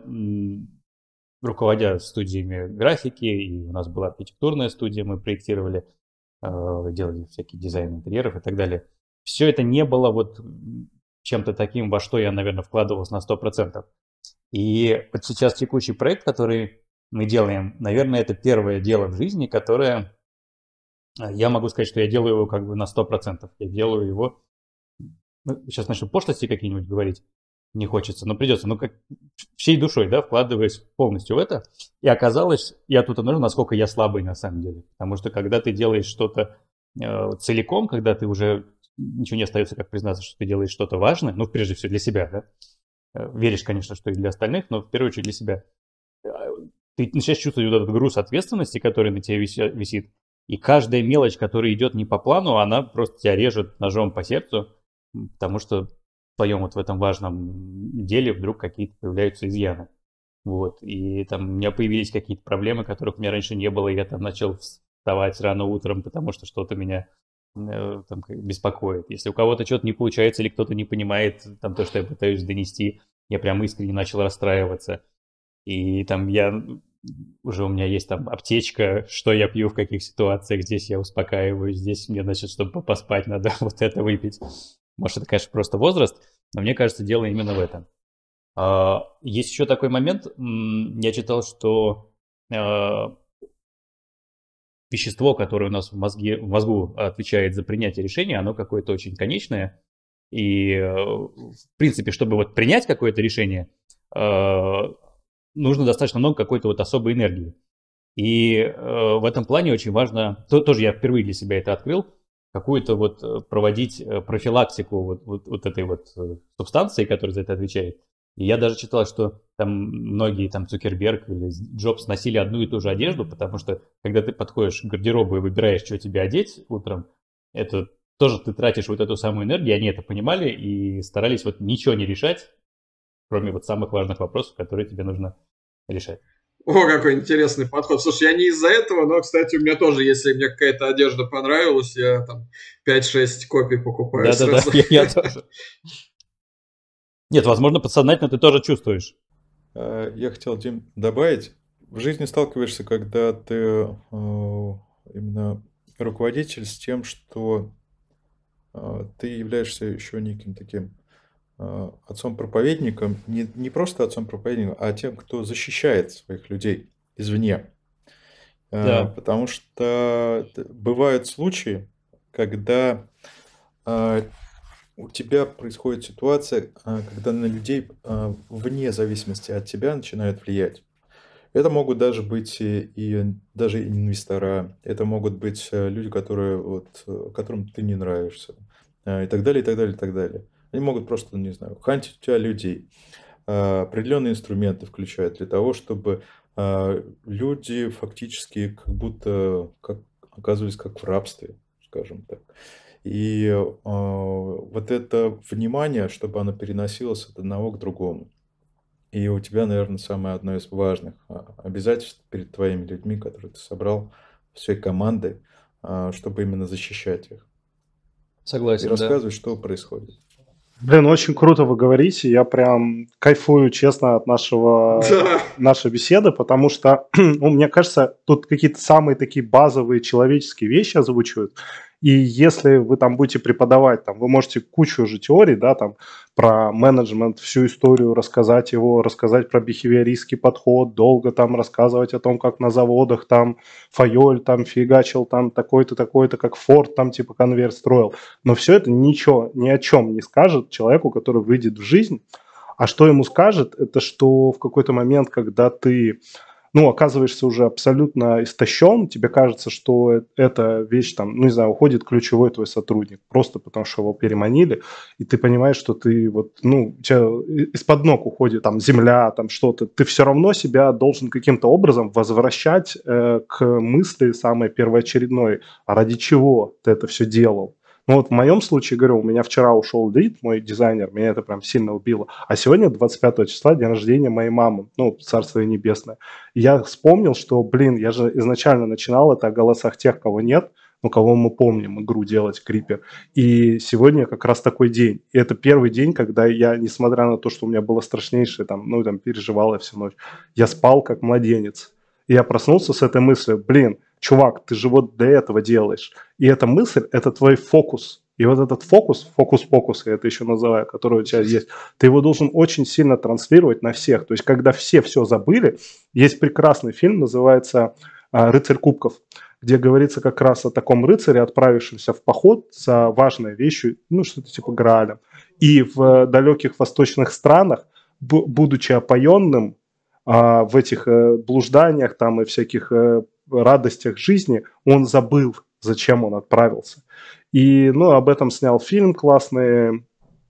руководя студиями графики, и у нас была архитектурная студия, мы проектировали, делали всякий дизайн интерьеров и так далее. Все это не было вот чем-то таким, во что я, наверное, вкладывался на 100%. И вот сейчас текущий проект, который мы делаем, наверное, это первое дело в жизни, которое я могу сказать, что я делаю его как бы на 100%. Я делаю его... Сейчас начну пошлости какие-нибудь говорить. Не хочется, но придется. Ну, как всей душой, да, вкладываясь полностью в это. И оказалось, я тут обнаружил, насколько я слабый на самом деле. Потому что когда ты делаешь что-то целиком, когда ты уже ничего не остается, как признаться, что ты делаешь что-то важное, ну, прежде всего для себя, да. Веришь, конечно, что и для остальных, но в первую очередь для себя. Ты начинаешь чувствовать вот этот груз ответственности, который на тебе висит. И каждая мелочь, которая идет не по плану, она просто тебя режет ножом по сердцу, потому что в твоем вот в этом важном деле вдруг какие-то появляются изъяны. Вот. И там у меня появились какие-то проблемы, которых у меня раньше не было, и я там начал вставать рано утром, потому что что-то меня там беспокоит. Если у кого-то что-то не получается или кто-то не понимает там то, что я пытаюсь донести, я прям искренне начал расстраиваться. И там у меня есть там аптечка, что я пью в каких ситуациях, здесь я успокаиваюсь, здесь мне, значит, чтобы поспать, надо вот это выпить. Может, это, конечно, просто возраст, но мне кажется, дело именно в этом. Есть еще такой момент, я читал, что вещество, которое у нас в мозгу отвечает за принятие решения, оно какое-то очень конечное, и, в принципе, чтобы вот принять какое-то решение, нужно достаточно много какой-то вот особой энергии. И в этом плане очень важно, тоже я впервые для себя это открыл, какую-то вот проводить профилактику вот этой вот субстанции, которая за это отвечает. И я даже читал, что там многие, там Цукерберг или Джобс носили одну и ту же одежду, потому что когда ты подходишь к гардеробу и выбираешь, что тебе одеть утром, это тоже ты тратишь вот эту самую энергию, они это понимали и старались вот ничего не решать, кроме вот самых важных вопросов, которые тебе нужно решать. О, какой интересный подход. Слушай, я не из-за этого, но, кстати, у меня тоже, если мне какая-то одежда понравилась, я там 5-6 копий покупаю сразу. Да-да-да, я тоже. Нет, возможно, подсознательно ты тоже чувствуешь. Я хотел, Дим, добавить. В жизни сталкиваешься, когда ты именно руководитель, с тем, что ты являешься еще неким таким отцом-проповедником, не просто отцом-проповедником, а тем, кто защищает своих людей извне. Да. Потому что бывают случаи, когда у тебя происходит ситуация, когда на людей вне зависимости от тебя начинают влиять. Это могут даже быть и даже инвестора, это могут быть люди, которым ты не нравишься, и так далее, и так далее, и так далее. Они могут просто, не знаю, хантить у тебя людей. Определенные инструменты включают для того, чтобы люди фактически как будто оказывались как в рабстве, скажем так. И вот это внимание, чтобы оно переносилось от одного к другому. И у тебя, наверное, самое одно из важных обязательств перед твоими людьми, которые ты собрал, всей командой, чтобы именно защищать их. Согласен, И рассказывать, что происходит. Блин, очень круто вы говорите. Я прям кайфую, честно, от нашей беседы, потому что, мне кажется, тут какие-то самые такие базовые человеческие вещи озвучивают. И если вы там будете преподавать, там, вы можете кучу же теорий, да, там, про менеджмент, всю историю рассказать про бихевиористский подход, долго там рассказывать о том, как на заводах там Файоль там фигачил там такой-то, такой-то, как Форд там типа конвейер строил. Но все это ничего, ни о чем не скажет человеку, который выйдет в жизнь. А что ему скажет, это что в какой-то момент, когда ты, оказываешься уже абсолютно истощен, тебе кажется, что эта вещь там, не знаю, уходит ключевой твой сотрудник, просто потому что его переманили, и ты понимаешь, что ты у тебя из-под ног уходит там земля, там что-то, ты все равно себя должен каким-то образом возвращать к мысли самой первоочередной, а ради чего ты это все делал. В моем случае, говорю, у меня вчера ушел Лид, мой дизайнер, меня это прям сильно убило. А сегодня, 25 числа, день рождения моей мамы, царство ей небесное. И я вспомнил, что, я же изначально начинал это о голосах тех, кого нет, кого мы помним, игру делать, Крипер. И сегодня как раз такой день. И это первый день, когда я, несмотря на то, что у меня было страшнейшее, переживал я всю ночь, я спал как младенец. И я проснулся с этой мыслью, чувак, ты же вот для этого делаешь. И эта мысль, это твой фокус. И вот этот фокус, я это еще называю, который у тебя есть, ты его должен очень сильно транслировать на всех. То есть, когда все забыли, есть прекрасный фильм, называется «Рыцарь кубков», где говорится как раз о таком рыцаре, отправившемся в поход за важной вещью, что-то типа Грааля. И в далеких восточных странах, будучи опоенным, в этих блужданиях там и всяких радостях жизни, он забыл, зачем он отправился. И, об этом снял фильм классный,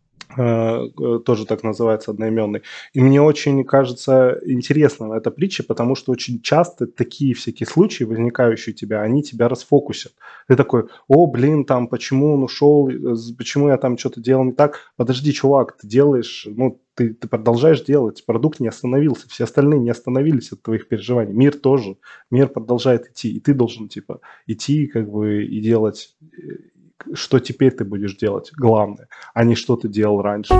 тоже так называется, одноименный. И мне очень кажется интересным эта притча, потому что очень часто такие всякие случаи, возникающие у тебя, они тебя расфокусят. Ты такой, почему он ушел, почему я там что-то делал не так? Подожди, чувак, ты делаешь, ты продолжаешь делать, продукт не остановился, все остальные не остановились от твоих переживаний. Мир тоже, мир продолжает идти, и ты должен, идти и делать, что теперь ты будешь делать, главное, а не что ты делал раньше.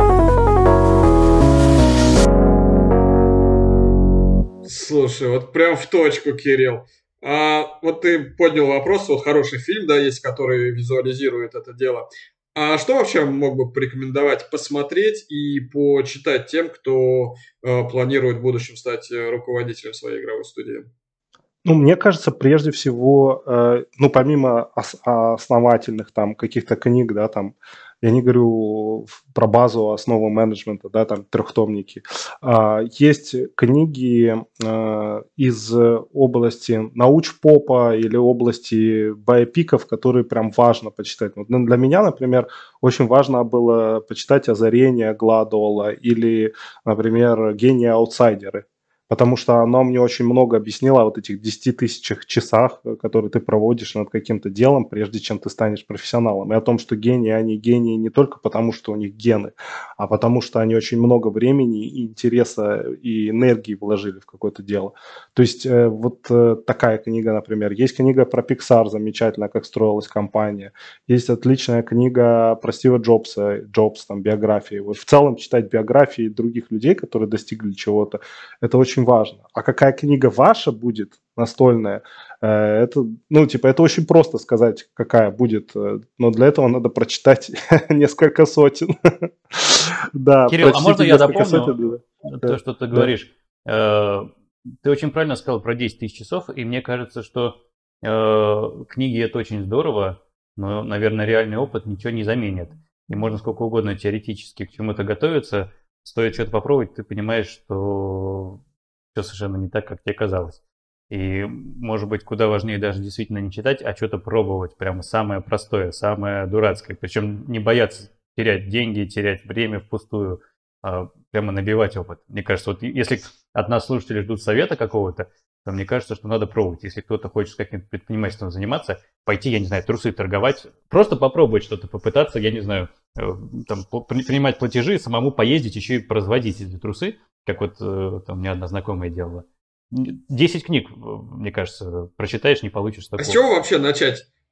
Слушай, вот прям в точку, Кирилл. Вот ты поднял вопрос, вот хороший фильм, да, есть, который визуализирует это дело. А что вообще мог бы порекомендовать посмотреть и почитать тем, кто планирует в будущем стать руководителем своей игровой студии? Мне кажется, прежде всего, помимо основательных там каких-то книг, да, там, я не говорю про базу основы менеджмента, да, там, трехтомники, есть книги из области научпопа или области байопиков, которые прям важно почитать. Для меня, например, очень важно было почитать «Озарение» Гладуэлла или, например, «Гении-аутсайдеры». Потому что оно мне очень много объяснило о вот этих 10 тысячах часах, которые ты проводишь над каким-то делом, прежде чем ты станешь профессионалом. И о том, что гении, они гении не только потому, что у них гены, а потому что они очень много времени и интереса и энергии вложили в какое-то дело. То есть такая книга, например. Есть книга про Pixar, замечательная, как строилась компания. Есть отличная книга про Стива Джобса, Джобс, там, биографии. Вот в целом читать биографии других людей, которые достигли чего-то, это очень важно. А какая книга ваша будет, настольная, это, это очень просто сказать, какая будет, но для этого надо прочитать несколько сотен. Да, Кирилл, а можно я дополню то, что ты говоришь? Ты очень правильно сказал про 10 тысяч часов, и мне кажется, что книги это очень здорово, но, наверное, реальный опыт ничего не заменит. И можно сколько угодно теоретически к чему-то готовиться, стоит что-то попробовать, ты понимаешь, что все совершенно не так, как тебе казалось. И, может быть, куда важнее даже действительно не читать, а что-то пробовать. Прямо самое простое, самое дурацкое. Причем не бояться терять деньги, терять время впустую, а прямо набивать опыт. Мне кажется, вот если от нас слушатели ждут совета какого-то, то мне кажется, что надо пробовать. Если кто-то хочет каким-то предпринимательством заниматься, пойти, я не знаю, трусы торговать, просто попробовать что-то, попытаться, я не знаю, там, принимать платежи, самому поездить, еще и производить эти трусы, как вот там у меня одна знакомая делала. 10 книг, мне кажется, прочитаешь, не получишь такого. А с чего вообще начать?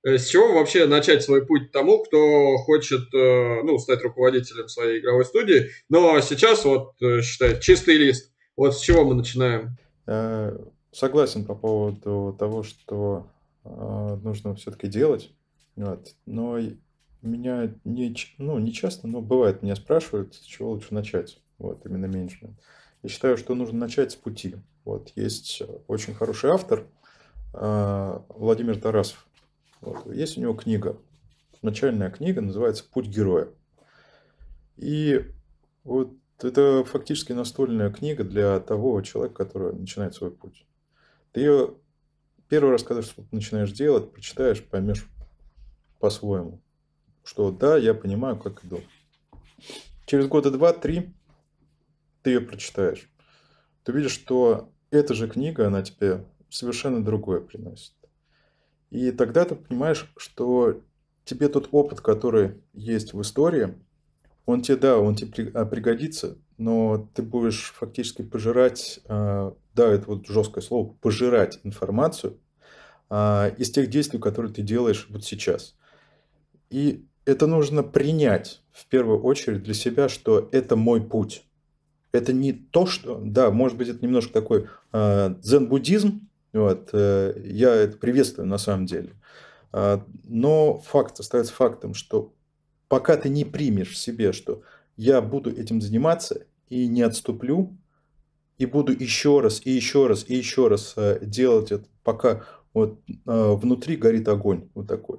С чего вообще начать свой путь тому, кто хочет, стать руководителем своей игровой студии, но сейчас считай, чистый лист. Вот с чего мы начинаем? Согласен по поводу того, что нужно все-таки делать. Вот. Но меня не часто, но бывает, меня спрашивают, с чего лучше начать. Вот, именно менеджмент. Я считаю, что нужно начать с пути. Вот, есть очень хороший автор, Владимир Тарасов. Вот, есть у него книга, начальная книга, называется «Путь героя». И вот это фактически настольная книга для того человека, который начинает свой путь. Ты ее первый раз, когда что-то начинаешь делать, прочитаешь, поймешь по-своему, что да, я понимаю, как иду. Через года 2-3 ты ее прочитаешь. Ты видишь, что эта же книга, она тебе совершенно другое приносит. И тогда ты понимаешь, что тебе тот опыт, который есть в истории, он тебе пригодится, но ты будешь фактически пожирать, это вот жесткое слово, пожирать информацию из тех действий, которые ты делаешь вот сейчас. И это нужно принять в первую очередь для себя, что это мой путь. Это не то, что... Да, может быть, это немножко такой дзен-буддизм. Вот, я это приветствую на самом деле. Но факт остается фактом, что пока ты не примешь в себе, что я буду этим заниматься и не отступлю, и буду еще раз, и еще раз, и еще раз делать это, пока вот внутри горит огонь вот такой,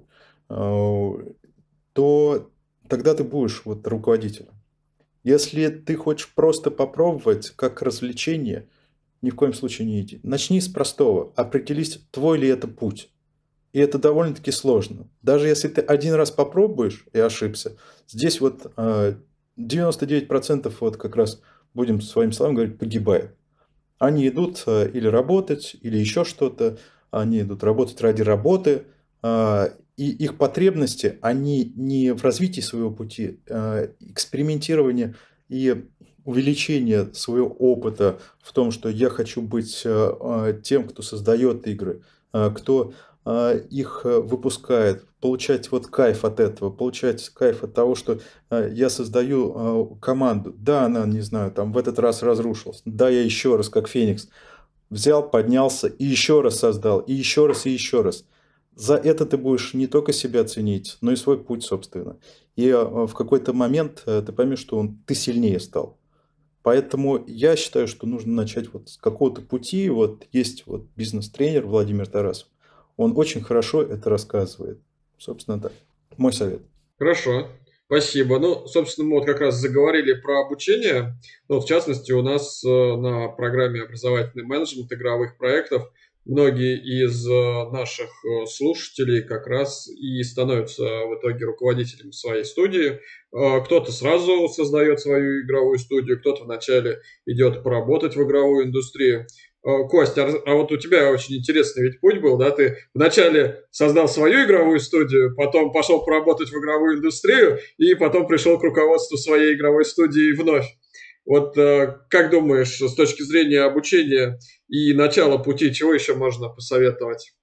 то тогда ты будешь вот руководителем. Если ты хочешь просто попробовать как развлечение, ни в коем случае не иди. Начни с простого. Определись, твой ли это путь. И это довольно-таки сложно. Даже если ты один раз попробуешь и ошибся, здесь вот 99% вот как раз, будем своими словами говорить, погибает. Они идут или работать, или еще что-то. Они идут работать ради работы. И их потребности, они не в развитии своего пути, экспериментирование и увеличение своего опыта в том, что я хочу быть тем, кто создает игры, кто их выпускает, получать вот кайф от этого, получать кайф от того, что я создаю команду. Да, она, не знаю, там в этот раз разрушилась. Да, я еще раз, как Феникс, взял, поднялся и еще раз создал, и еще раз, и еще раз. За это ты будешь не только себя ценить, но и свой путь, собственно. И в какой-то момент ты поймешь, что ты сильнее стал. Поэтому я считаю, что нужно начать вот с какого-то пути. Вот есть вот бизнес-тренер Владимир Тарасов. Он очень хорошо это рассказывает. Собственно, так. Мой совет. Хорошо. Спасибо. Собственно, мы вот как раз заговорили про обучение. В частности, у нас на программе «Образовательный менеджмент игровых проектов» многие из наших слушателей как раз и становятся в итоге руководителями своей студии. Кто-то сразу создает свою игровую студию, кто-то вначале идет поработать в игровую индустрию. Костя, а вот у тебя очень интересный ведь путь был, да? Ты вначале создал свою игровую студию, потом пошел поработать в игровую индустрию, и потом пришел к руководству своей игровой студии вновь. Вот как думаешь, с точки зрения обучения и начала пути, чего еще можно посоветовать?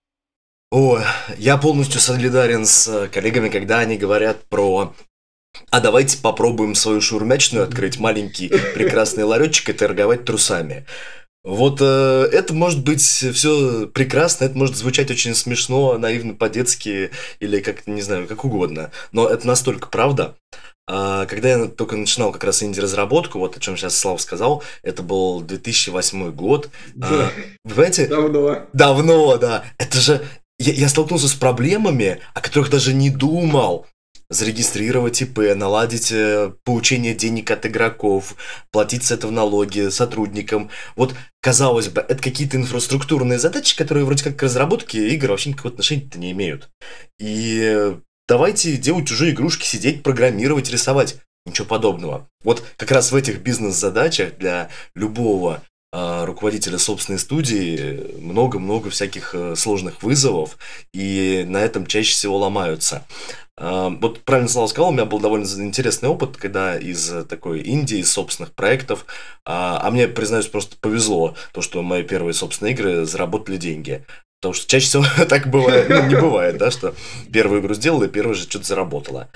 Я полностью солидарен с коллегами, когда они говорят про «а давайте попробуем свою шаурмячную открыть, маленький прекрасный ларечек и торговать трусами». Вот это может быть все прекрасно, это может звучать очень смешно, наивно, по-детски или как, не знаю, как угодно, но это настолько правда. Когда я только начинал как раз инди-разработку, вот о чем сейчас Слава сказал, это был 2008 год. Да. Вы понимаете? Давно, да. Это же... Я столкнулся с проблемами, о которых даже не думал. Зарегистрировать ИП, наладить получение денег от игроков, платить с этого налоги сотрудникам. Вот, казалось бы, это какие-то инфраструктурные задачи, которые вроде как к разработке игр вообще никакого отношения-то не имеют. И давайте делать уже игрушки, сидеть, программировать, рисовать. Ничего подобного. Вот как раз в этих бизнес-задачах для любого руководителя собственной студии много-много всяких сложных вызовов, и на этом чаще всего ломаются. Вот правильно Слава сказал, у меня был довольно интересный опыт, когда из такой Индии, из собственных проектов, а мне, признаюсь, просто повезло, то, что мои первые собственные игры заработали деньги. Потому что чаще всего так бывает, не бывает, да, что первую игру сделала, и первая же что-то заработала.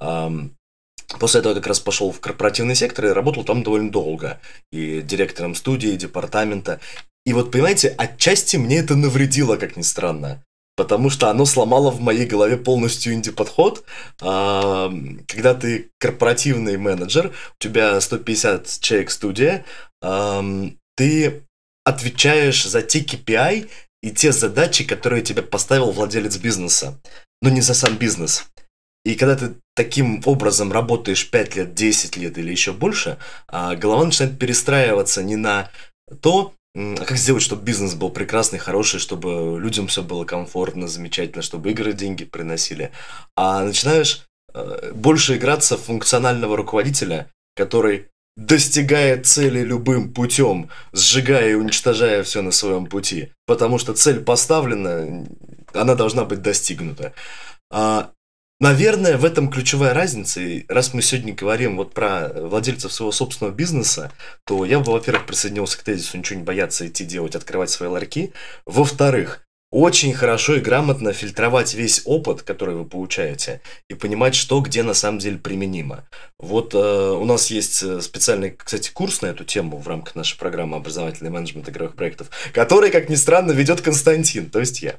После этого как раз пошел в корпоративный сектор и работал там довольно долго. И директором студии, и департамента. И вот, понимаете, отчасти мне это навредило, как ни странно. Потому что оно сломало в моей голове полностью инди-подход. Когда ты корпоративный менеджер, у тебя 150 человек студия, ты отвечаешь за те KPI и те задачи, которые тебе поставил владелец бизнеса, но не за сам бизнес. И когда ты таким образом работаешь 5 лет, 10 лет или еще больше, голова начинает перестраиваться не на то, как сделать, чтобы бизнес был прекрасный, хороший, чтобы людям все было комфортно, замечательно, чтобы игры деньги приносили. А начинаешь больше играться в функционального руководителя, который достигает цели любым путем, сжигая и уничтожая все на своем пути. Потому что цель поставлена, она должна быть достигнута. Наверное, в этом ключевая разница. И раз мы сегодня говорим вот про владельцев своего собственного бизнеса, то я бы, во-первых, присоединился к тезису ничего не бояться идти делать, открывать свои ларьки. Во-вторых, очень хорошо и грамотно фильтровать весь опыт, который вы получаете, и понимать, что где на самом деле применимо. Вот у нас есть специальный, кстати, курс на эту тему в рамках нашей программы «Образовательный менеджмент игровых проектов», который, как ни странно, ведет Константин, то есть я.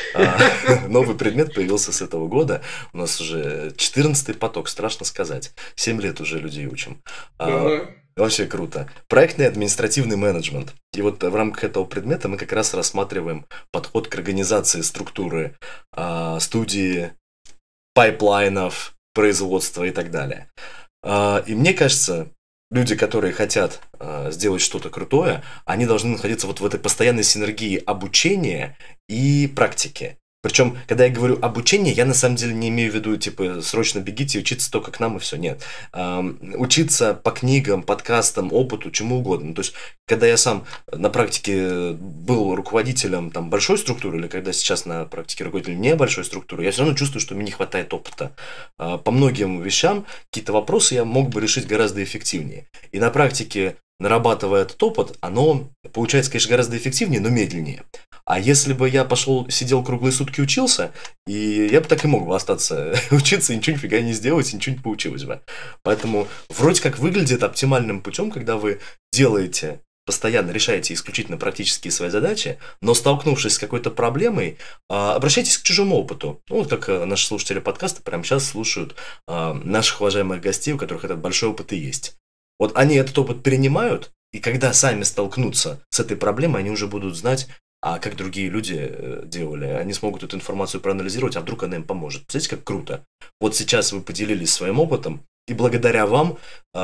Новый предмет появился с этого года. У нас уже 14-й поток, страшно сказать. 7 лет уже людей учим. Вообще круто. Проектный административный менеджмент. И вот в рамках этого предмета мы как раз рассматриваем подход к организации структуры студии, пайплайнов, производства и так далее. И мне кажется, люди, которые хотят сделать что-то крутое, они должны находиться вот в этой постоянной синергии обучения и практики. Причем, когда я говорю обучение, я на самом деле не имею в виду, типа, срочно бегите и учиться только к нам и все. Нет. Учиться по книгам, подкастам, опыту, чему угодно. То есть, когда я сам на практике был руководителем там, большой структуры, или когда сейчас на практике руководитель небольшой структуры, я все равно чувствую, что мне не хватает опыта. По многим вещам какие-то вопросы я мог бы решить гораздо эффективнее. И на практике, нарабатывая этот опыт, оно получается, конечно, гораздо эффективнее, но медленнее. А если бы я сидел круглые сутки учился, и я бы так и мог бы остаться учиться, и ничего нифига не сделать, и ничего не получилось бы. Поэтому вроде как выглядит оптимальным путем, когда вы делаете, постоянно решаете исключительно практические свои задачи, но столкнувшись с какой-то проблемой, обращайтесь к чужому опыту. Ну, вот как наши слушатели подкаста прямо сейчас слушают наших уважаемых гостей, у которых этот большой опыт и есть. Вот они этот опыт перенимают, и когда сами столкнутся с этой проблемой, они уже будут знать, а как другие люди делали. Они смогут эту информацию проанализировать, а вдруг она им поможет. Представляете, как круто. Вот сейчас вы поделились своим опытом, и благодаря вам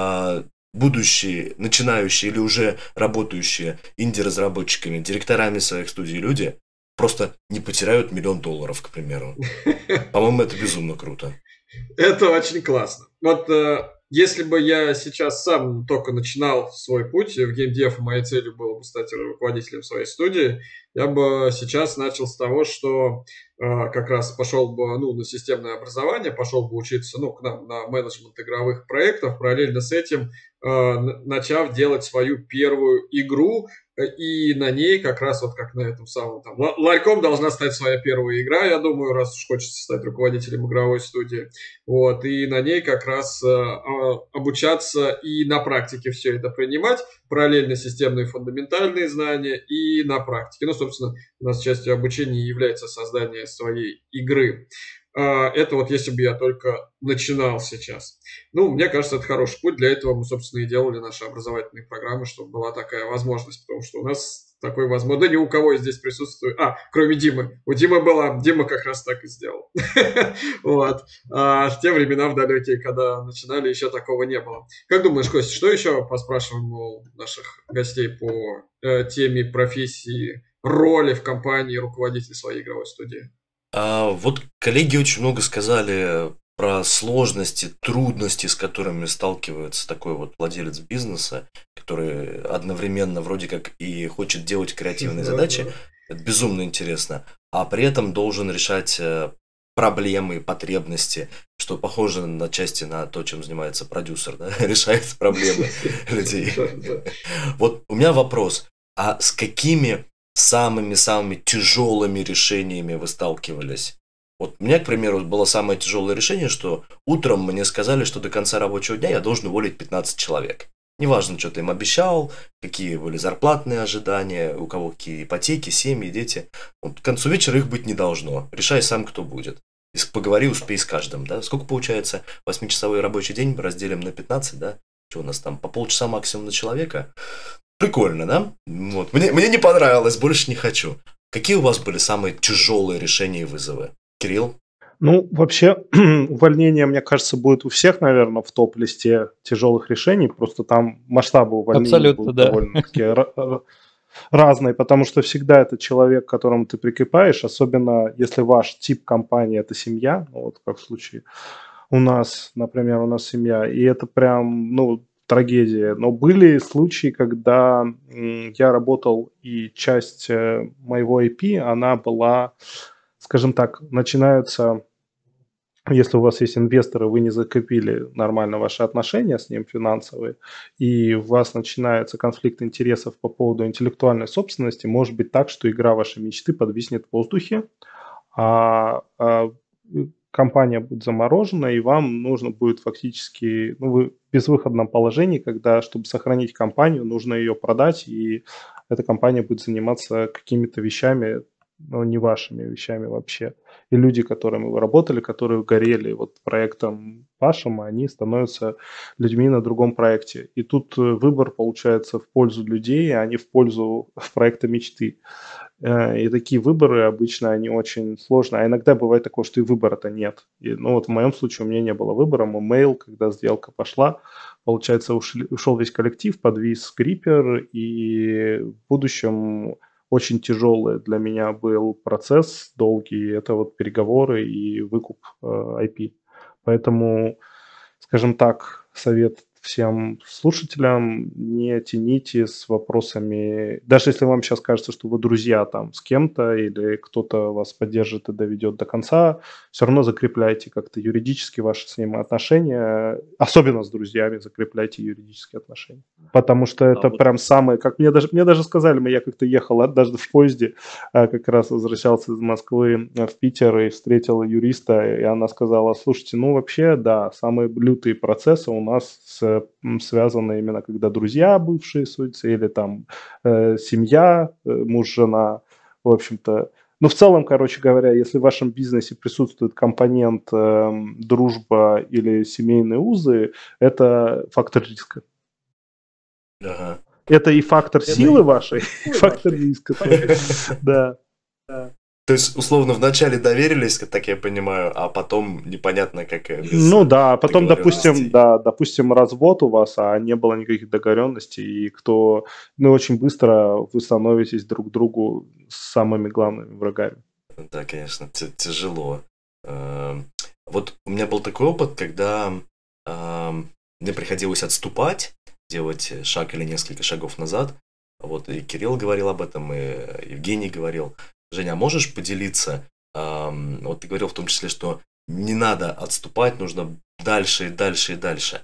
будущие, начинающие или уже работающие инди-разработчиками, директорами своих студий люди просто не потеряют $1 миллион, к примеру. По-моему, это безумно круто. Это очень классно. Вот если бы я сейчас сам только начинал свой путь в геймдев, и моей целью было бы стать руководителем своей студии, я бы сейчас начал с того, что как раз пошел бы на системное образование, пошел бы учиться к нам на менеджмент игровых проектов, параллельно с этим начав делать свою первую игру, и на ней как раз вот как на этом самом там ларьком должна стать своя первая игра, я думаю, раз уж хочется стать руководителем игровой студии. Вот, и на ней как раз обучаться и на практике все это принимать, параллельно системные фундаментальные знания и на практике. Ну, собственно, у нас частью обучения является создание своей игры. Это вот если бы я только начинал сейчас. Ну, мне кажется, это хороший путь. Для этого мы, собственно, и делали наши образовательные программы, чтобы была такая возможность. Потому что у нас такой возможности... Да ни у кого здесь присутствует... кроме Димы. У Димы была... Дима как раз так и сделал. Вот. А в те времена в далекие, когда начинали, еще такого не было. Как думаешь, Костя, что еще поспрашиваем у наших гостей по теме профессии, роли в компании руководителя своей игровой студии? Вот коллеги очень много сказали про сложности, трудности, с которыми сталкивается такой вот владелец бизнеса, который одновременно вроде как и хочет делать креативные задачи, это безумно интересно, а при этом должен решать проблемы, потребности, что похоже на части на то, чем занимается продюсер, да? Решает проблемы людей. Вот у меня вопрос, а с какими самыми-самыми тяжелыми решениями вы сталкивались? Вот у меня, к примеру, было самое тяжелое решение, что утром мне сказали, что до конца рабочего дня я должен уволить 15 человек. Неважно, что ты им обещал, какие были зарплатные ожидания, у кого какие ипотеки, семьи, дети. Вот к концу вечера их быть не должно. Решай сам, кто будет. Поговори, успей с каждым, да? Сколько получается? 8-часовой рабочий день разделим на 15, да? Что у нас там, по полчаса максимум на человека? Прикольно, да? Вот. Мне не понравилось, больше не хочу. Какие у вас были самые тяжелые решения и вызовы? Кирилл? Ну, вообще, увольнение, мне кажется, будет у всех, наверное, в топ-листе тяжелых решений. Просто там масштабы увольнений Абсолютно, будут да. довольно-таки разные, потому что всегда это человек, к которому ты прикипаешь, особенно если ваш тип компании – это семья, ну, вот как в случае у нас, например, у нас семья, и это прям, ну, трагедия. Но были случаи, когда я работал, и часть моего IP, она была, скажем так, начинаются, если у вас есть инвесторы, вы не закрепили нормально ваши отношения с ним финансовые, и у вас начинается конфликт интересов по поводу интеллектуальной собственности, может быть так, что игра вашей мечты подвиснет в воздухе, а компания будет заморожена, и вам нужно будет фактически, ну, вы в безвыходном положении, когда, чтобы сохранить компанию, нужно ее продать, и эта компания будет заниматься какими-то вещами, но не вашими вещами вообще. И люди, которыми вы работали, которые горели вот проектом вашим, они становятся людьми на другом проекте. И тут выбор получается в пользу людей, а не в пользу проекта мечты. И такие выборы обычно, они очень сложные. А иногда бывает такое, что и выбора-то нет. И, ну вот в моем случае у меня не было выбора. Мы mail, когда сделка пошла, получается, ушел весь коллектив, подвис скрипер, и в будущем очень тяжелый для меня был процесс долгий. Это вот переговоры и выкуп IP. Поэтому, скажем так, совет всем слушателям: не тяните с вопросами. Даже если вам сейчас кажется, что вы друзья там с кем-то или кто-то вас поддержит и доведет до конца, все равно закрепляйте как-то юридически ваши с ним отношения, особенно с друзьями закрепляйте юридические отношения. Потому что это прям самое, как мне даже сказали, я как-то ехал даже в поезде, как раз возвращался из Москвы в Питер и встретил юриста, и она сказала: слушайте, ну вообще, да, самые лютые процессы у нас связаны именно когда друзья бывшие суются, или там семья, муж, жена, в общем-то. Но в целом, короче говоря, если в вашем бизнесе присутствует компонент дружба или семейные узы, это фактор риска. Ага. Это и фактор силы вашей, и фактор риска. Да. То есть, условно, вначале доверились, так я понимаю, а потом непонятно, как без Ну да, потом, договоренностей. допустим, развод у вас, а не было никаких договоренностей, и очень быстро вы становитесь друг другу самыми главными врагами. Да, конечно, тяжело. Вот у меня был такой опыт, когда мне приходилось отступать, делать шаг или несколько шагов назад. Вот и Кирилл говорил об этом, и Евгений говорил. Женя, а можешь поделиться? Вот ты говорил в том числе, что не надо отступать, нужно дальше и дальше и дальше.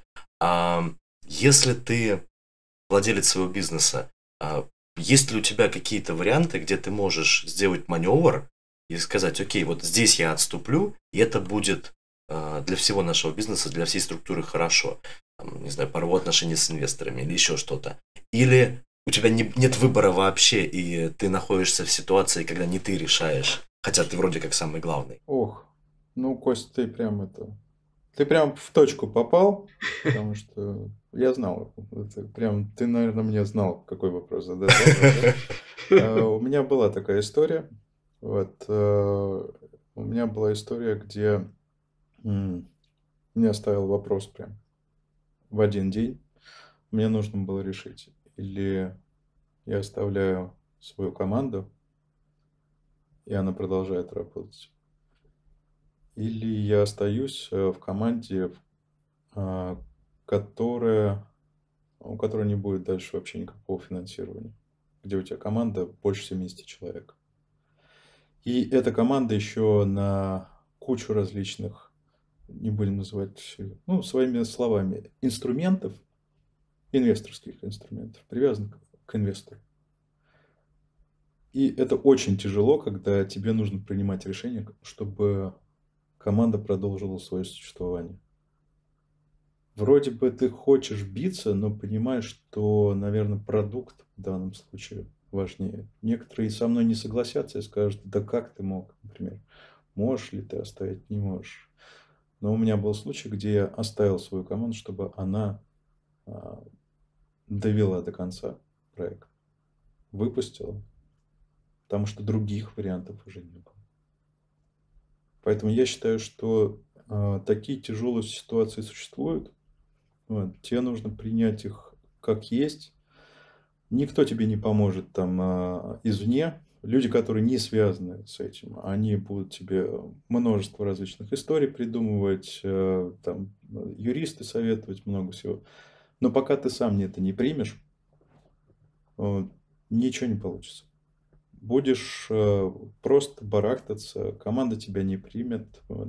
Если ты владелец своего бизнеса, есть ли у тебя какие-то варианты, где ты можешь сделать маневр и сказать: окей, вот здесь я отступлю, и это будет для всего нашего бизнеса, для всей структуры хорошо. Там, не знаю, порву отношения с инвесторами или еще что-то. Или у тебя нет выбора вообще, и ты находишься в ситуации, когда не ты решаешь, хотя ты вроде как самый главный. Ох, ну, Кость, ты прям в точку попал, потому что я знал, ты, наверное, мне знал, какой вопрос задать. У меня была такая история, у меня была история, где меня ставил вопрос прям в один день, мне нужно было решить: или я оставляю свою команду, и она продолжает работать, или я остаюсь в команде, у которой не будет дальше вообще никакого финансирования, где у тебя команда больше 70 человек. И эта команда еще на кучу различных, не будем называть, своими словами, инструментов, инвесторских инструментов, привязанных к инвестору. И это очень тяжело, когда тебе нужно принимать решение, чтобы команда продолжила свое существование. Вроде бы ты хочешь биться, но понимаешь, что, наверное, продукт в данном случае важнее. Некоторые со мной не согласятся и скажут, да как ты мог, например, можешь ли ты оставить, не можешь. Но у меня был случай, где я оставил свою команду, чтобы она довела до конца проект, выпустила, потому что других вариантов уже не было. Поэтому я считаю, что такие тяжелые ситуации существуют. Вот, тебе нужно принять их как есть. Никто тебе не поможет там извне. Люди, которые не связаны с этим, они будут тебе множество различных историй придумывать, там, юристы советовать, много всего. Но пока ты сам это не примешь, ничего не получится. Будешь просто барахтаться, команда тебя не примет. Вот,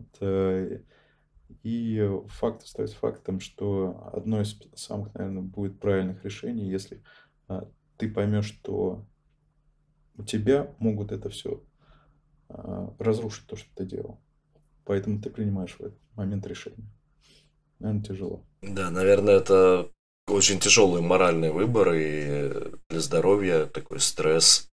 и факт остается фактом, что одно из самых, наверное, будет правильных решений, если ты поймешь, что у тебя могут это все разрушить, то, что ты делал. Поэтому ты принимаешь в этот момент решение. Наверное, тяжело. Да, наверное, это очень тяжелый моральный выбор и для здоровья такой стресс.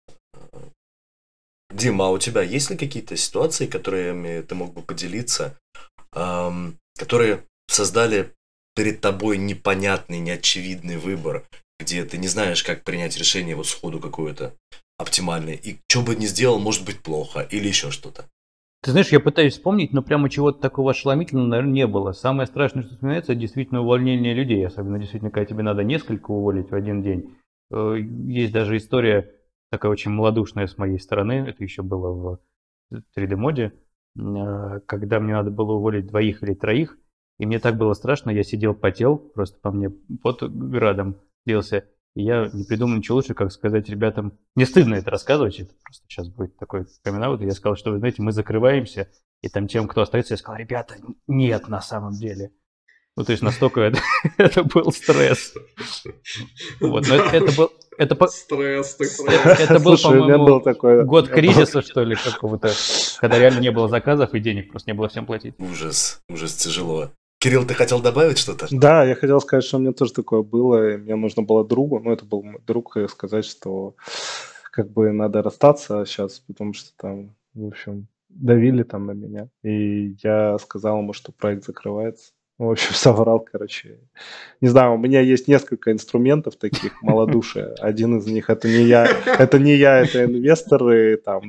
Дима, а у тебя есть ли какие-то ситуации, которыми ты мог бы поделиться, которые создали перед тобой непонятный, неочевидный выбор, где ты не знаешь, как принять решение вот сходу какое-то оптимальное, и что бы ни сделал, может быть плохо, или еще что-то? Ты знаешь, я пытаюсь вспомнить, но прямо чего-то такого ошеломительного, наверное, не было. Самое страшное, что вспоминается, это действительно увольнение людей, особенно действительно, когда тебе надо несколько уволить в один день. Есть даже история такая очень малодушная с моей стороны, это еще было в 3D-моде, когда мне надо было уволить 2 или 3, и мне так было страшно, я сидел, потел, просто по мне пот градом лился, и я не придумал ничего лучше, как сказать ребятам, мне стыдно это рассказывать, это просто сейчас будет такой камин-аут, и я сказал, что, вы знаете, мы закрываемся, и там тем, кто остается, я сказал, ребята, нет, на самом деле. Ну, то есть настолько это был стресс. Вот, но это был... Стресс. Это был, по-моему, год кризиса, кризиса, что ли, какого-то, когда реально не было заказов и денег, просто не было всем платить. Ужас, тяжело. Кирилл, ты хотел добавить что-то? Да, я хотел сказать, что у меня тоже такое было, и мне нужно было другу, это был мой друг, и сказать, что как бы надо расстаться сейчас, потому что там, в общем, давили там на меня, и я сказал ему, что проект закрывается. В общем, соврал, короче. Не знаю, у меня есть несколько инструментов таких малодушия. Один из них это не я, это инвесторы, там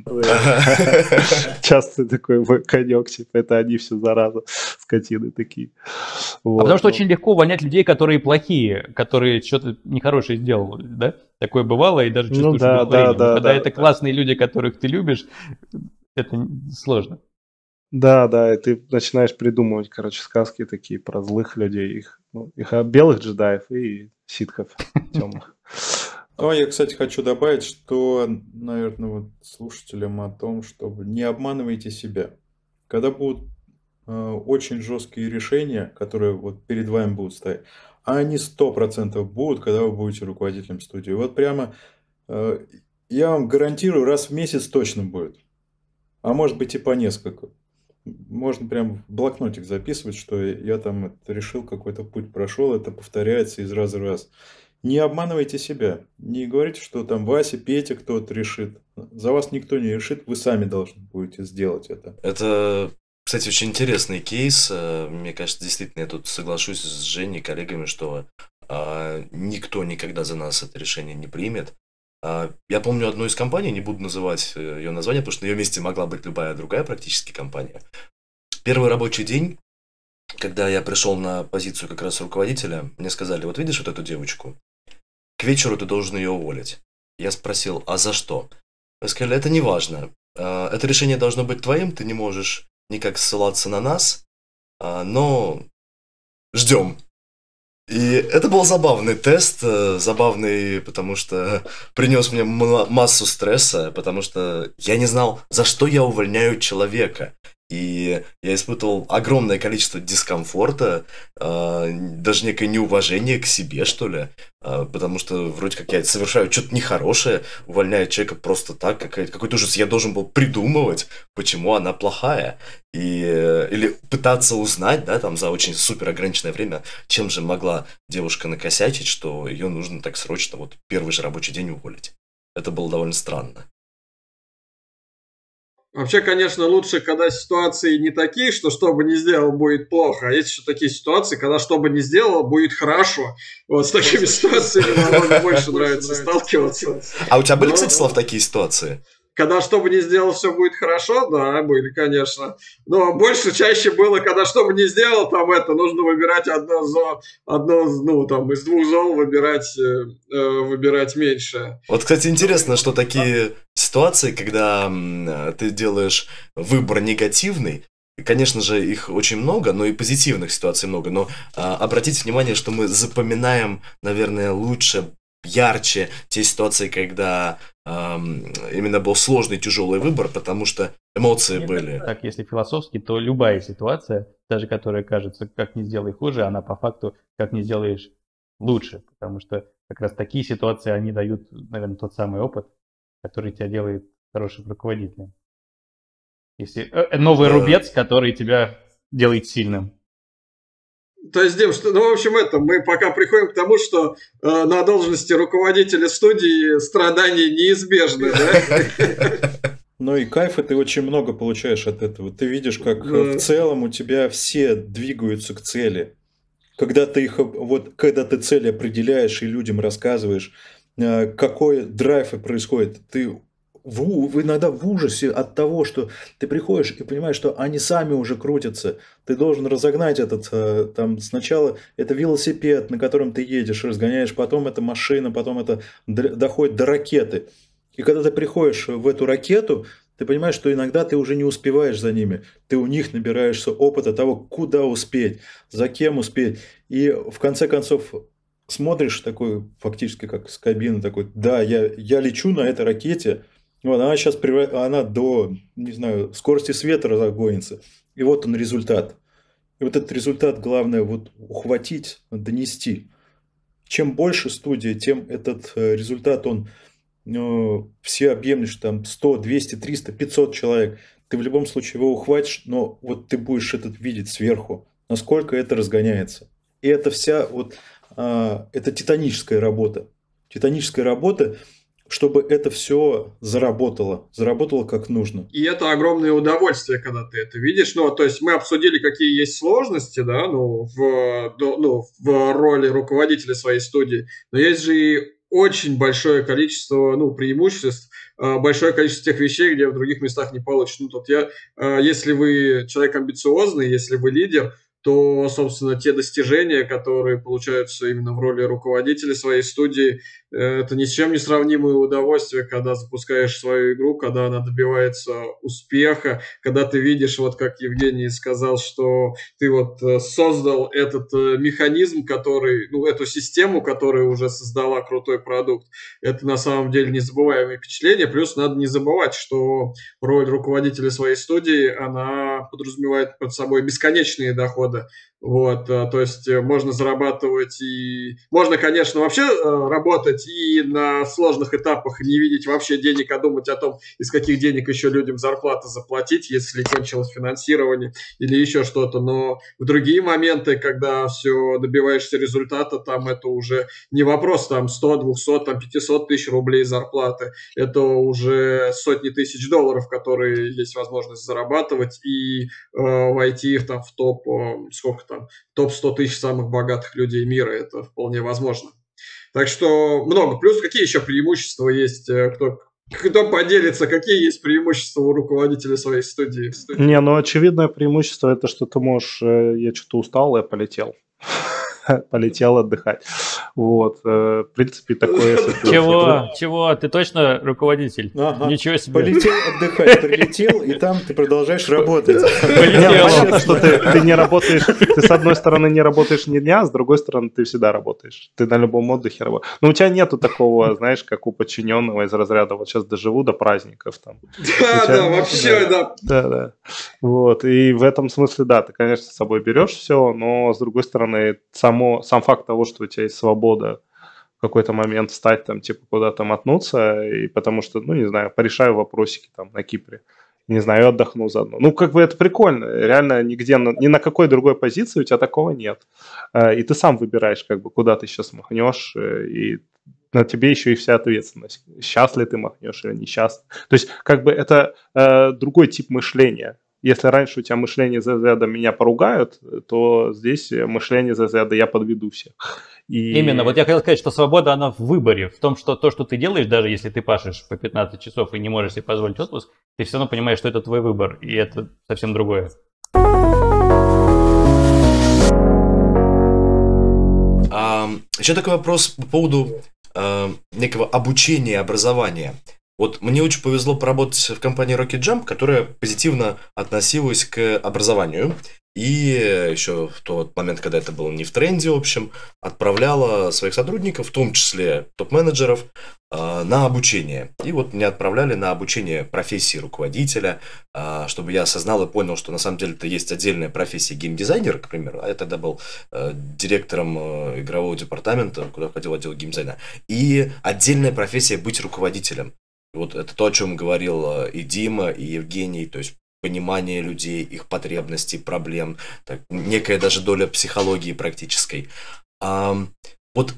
часто такой мой конек, типа это они все зараза, скотины такие. Вот. Потому что очень легко увольнять людей, которые плохие, которые что-то нехорошее сделали, да? Такое бывало, и даже чувствуешь удовлетворение. Когда это классные люди, которых ты любишь, это сложно. Да, и ты начинаешь придумывать, сказки такие про злых людей, их белых джедаев и ситхов темных. Ну, я, кстати, хочу добавить, что, наверное, вот слушателям о том, чтобы не обманывайте себя. Когда будут очень жесткие решения, которые вот перед вами будут стоять, а они 100% будут, когда вы будете руководителем студии. Вот прямо я вам гарантирую, раз в месяц точно будет. А может быть и по несколько. Можно прям в блокнотик записывать, что я там решил, какой-то путь прошел, это повторяется из раза в раз. Не обманывайте себя. Не говорите, что там Вася, Петя кто-то решит. За вас никто не решит, вы сами должны будете сделать это. Это, кстати, очень интересный кейс. Мне кажется, действительно, я тут соглашусь с Женей, коллегами, что никто никогда за нас это решение не примет. Я помню одну из компаний, не буду называть ее название, потому что на ее месте могла быть любая другая практически компания. Первый рабочий день, когда я пришел на позицию как раз руководителя, мне сказали, вот видишь вот эту девочку, к вечеру ты должен ее уволить. Я спросил, а за что? Мне сказали, это не важно, это решение должно быть твоим, ты не можешь никак ссылаться на нас, но ждем. И это был забавный тест, забавный, потому что принес мне массу стресса, потому что я не знал, за что я увольняю человека. И я испытывал огромное количество дискомфорта, даже некое неуважение к себе, что ли, потому что вроде как я совершаю что-то нехорошее, увольняю человека просто так, какой-то ужас я должен был придумывать, почему она плохая, или пытаться узнать, да, там за очень супер ограниченное время, чем же могла девушка накосячить, что ее нужно так срочно вот первый же рабочий день уволить. Это было довольно странно. Вообще, конечно, лучше, когда ситуации не такие, что бы ни сделал, будет плохо. А есть еще такие ситуации, когда что бы ни сделал, будет хорошо. Вот с такими ситуациями намного больше нравится сталкиваться. А у тебя были, кстати, Слав, такие ситуации? Когда что бы ни сделал, все будет хорошо, да, были, конечно. Но больше, чаще было, когда что бы ни сделал, там нужно выбирать из двух зол выбирать меньше. Вот, кстати, интересно, что такие ситуации, когда ты делаешь выбор негативный, конечно же, их очень много, но и позитивных ситуаций много. Но обратите внимание, что мы запоминаем, наверное, лучше, ярче те ситуации, когда именно был сложный, тяжелый выбор, потому что эмоции были. Так, если философски, то любая ситуация, даже которая кажется, как не сделай хуже, она по факту как не сделаешь лучше. Потому что как раз такие ситуации, они дают, наверное, тот самый опыт, который тебя делает хорошим руководителем. Если новый рубец, который тебя делает сильным. То есть, Дим, в общем, мы пока приходим к тому, что на должности руководителя студии страдания неизбежны, да? Ну и кайфа ты очень много получаешь от этого. Ты видишь, как в целом у тебя все двигаются к цели. Когда ты цель определяешь и людям рассказываешь, какой драйв происходит, ты иногда в ужасе от того, что ты приходишь и понимаешь, что они сами уже крутятся. Ты должен разогнать сначала это велосипед, на котором ты едешь, разгоняешь, потом это машина, потом это доходит до ракеты. И когда ты приходишь в эту ракету, ты понимаешь, что иногда ты уже не успеваешь за ними. Ты у них набираешься опыта того, куда успеть, за кем успеть. И в конце концов смотришь такой, фактически как с кабины, такой, да, я лечу на этой ракете, вот, она сейчас она до, не знаю, скорости света разгонится. И вот он результат. И вот этот результат главное ухватить, донести. Чем больше студия, тем этот результат, он всеобъемлющий, там 100, 200, 300, 500 человек. Ты в любом случае его ухватишь, но вот ты будешь видеть сверху, насколько это разгоняется. И это вся это титаническая работа. Титаническая работа, чтобы это все заработало как нужно. И это огромное удовольствие, когда ты это видишь. То есть мы обсудили, какие есть сложности, да, в роли руководителя своей студии, но есть же и очень большое количество, преимуществ, большое количество тех вещей, где в других местах не получишь. Если вы человек амбициозный, если вы лидер, то, собственно, те достижения, которые получаются именно в роли руководителя своей студии, это ни с чем не сравнимое удовольствие, когда запускаешь свою игру, когда она добивается успеха, когда ты видишь, как Евгений сказал, что ты создал этот механизм, эту систему, которая уже создала крутой продукт. Это на самом деле незабываемое впечатление. Плюс надо не забывать, что роль руководителя своей студии, она подразумевает под собой бесконечные доходы. То есть можно зарабатывать можно, конечно, вообще работать и на сложных этапах не видеть вообще денег, а думать о том, из каких денег еще людям зарплаты заплатить, если кончилось финансирование или еще что-то. Но в другие моменты, когда все добиваешься результата, там это уже не вопрос 100, 200, 500 тысяч рублей зарплаты. Это уже сотни тысяч долларов, которые есть возможность зарабатывать и войти в топ, топ 100 тысяч самых богатых людей мира. Это вполне возможно. Так что много. Плюс какие еще преимущества есть? Кто поделится, какие есть преимущества у руководителя своей студии? Очевидное преимущество это, что ты можешь, я что-то устал, я полетел. полетел отдыхать. Вот, в принципе, такое... Чего? Ты точно руководитель? Ага. Ничего себе. Полетел отдыхать, прилетел, и там ты продолжаешь работать. Понятно, что ты не работаешь, ты с одной стороны не работаешь ни дня, а с другой стороны ты всегда работаешь. Ты на любом отдыхе работаешь. Но у тебя нету такого, знаешь, как у подчиненного из разряда, вот сейчас доживу до праздников там. Да, вообще, да. Да. Вот, и в этом смысле, да, ты, конечно, с собой берешь все, но с другой стороны, сам факт того, что у тебя есть свобода в какой-то момент встать там, типа, куда-то мотнуться, и потому что, ну, не знаю, порешаю вопросики там на Кипре, не знаю, отдохну заодно. Ну, как бы это прикольно, реально нигде, ни на какой другой позиции у тебя такого нет. И ты сам выбираешь, как бы, куда ты сейчас махнешь, и на тебе еще и вся ответственность. Сейчас ли ты махнешь или не сейчас. То есть, как бы, это другой тип мышления. Если раньше у тебя мышление за заряда меня поругают, то здесь мышление за заряда я подведу всех. Именно, вот я хотел сказать, что свобода, она в выборе, в том, что то, что ты делаешь, даже если ты пашешь по 15 часов и не можешь себе позволить отпуск, ты все равно понимаешь, что это твой выбор, и это совсем другое. Еще такой вопрос по поводу некого обучения, образования. Вот мне очень повезло поработать в компании Rocket Jump, которая позитивно относилась к образованию. И еще в тот момент, когда это было не в тренде, в общем, отправляла своих сотрудников, в том числе топ-менеджеров, на обучение. И вот меня отправляли на обучение профессии руководителя, чтобы я осознал и понял, что на самом деле-то есть отдельная профессия геймдизайнера, к примеру. А я тогда был директором игрового департамента, куда входил отдел геймдизайна. И отдельная профессия быть руководителем. Вот это то, о чем говорил и Дима, и Евгений, то есть понимание людей, их потребностей, проблем, так, некая даже доля психологии практической. Вот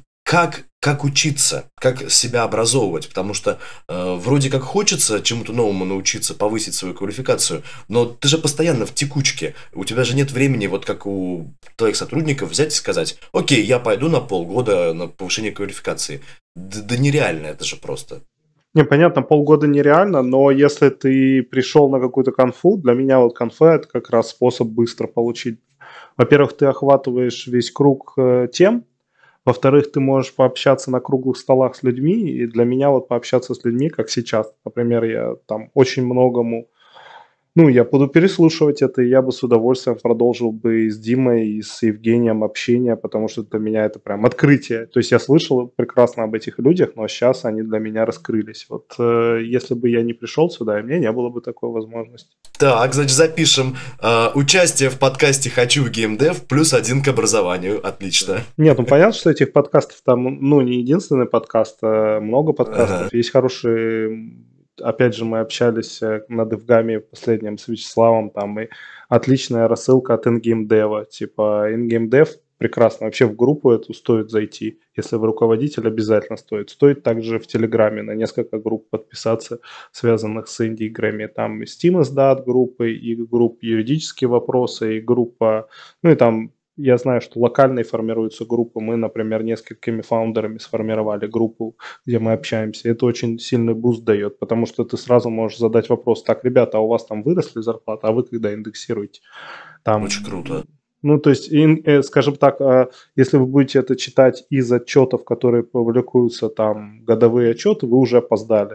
как учиться, как себя образовывать, потому что вроде как хочется чему-то новому научиться, повысить свою квалификацию, но ты же постоянно в текучке, у тебя же нет времени, вот как у твоих сотрудников, взять и сказать: окей, я пойду на полгода на повышение квалификации. Да нереально это же просто. Не, понятно, полгода нереально, но если ты пришел на какую-то конфу, для меня вот конфа – это как раз способ быстро получить. Во-первых, ты охватываешь весь круг тем, во-вторых, ты можешь пообщаться на круглых столах с людьми, и для меня вот пообщаться с людьми, как сейчас, например, я там очень многому, ну, я буду переслушивать это, и я бы с удовольствием продолжил бы и с Димой, и с Евгением общение, потому что для меня это прям открытие. То есть я слышал прекрасно об этих людях, но сейчас они для меня раскрылись. Вот если бы я не пришел сюда, и мне не было бы такой возможности. Так, значит, запишем участие в подкасте «Хочу в геймдев» +1 к образованию. Отлично. Нет, ну понятно, что этих подкастов там, ну, не единственный подкаст, а много подкастов. Ага. Есть хорошие... Опять же, мы общались на DevGAM последнем с Вячеславом, там и отличная рассылка от InGameDev. Типа InGameDev прекрасно. Вообще в группу эту стоит зайти. Если вы руководитель, обязательно стоит. Стоит также в Телеграме на несколько групп подписаться, связанных с инди-играми. Там и Steam издат группы, и группа юридические вопросы, и группа... Ну и там... Я знаю, что локальные формируются группы. Мы, например, несколькими фаундерами сформировали группу, где мы общаемся. Это очень сильный буст дает, потому что ты сразу можешь задать вопрос: так, ребята, а у вас там выросли зарплаты, а вы когда индексируете? Там... Очень круто. Ну, то есть, скажем так, если вы будете это читать из отчетов, которые публикуются, там, годовые отчеты, вы уже опоздали.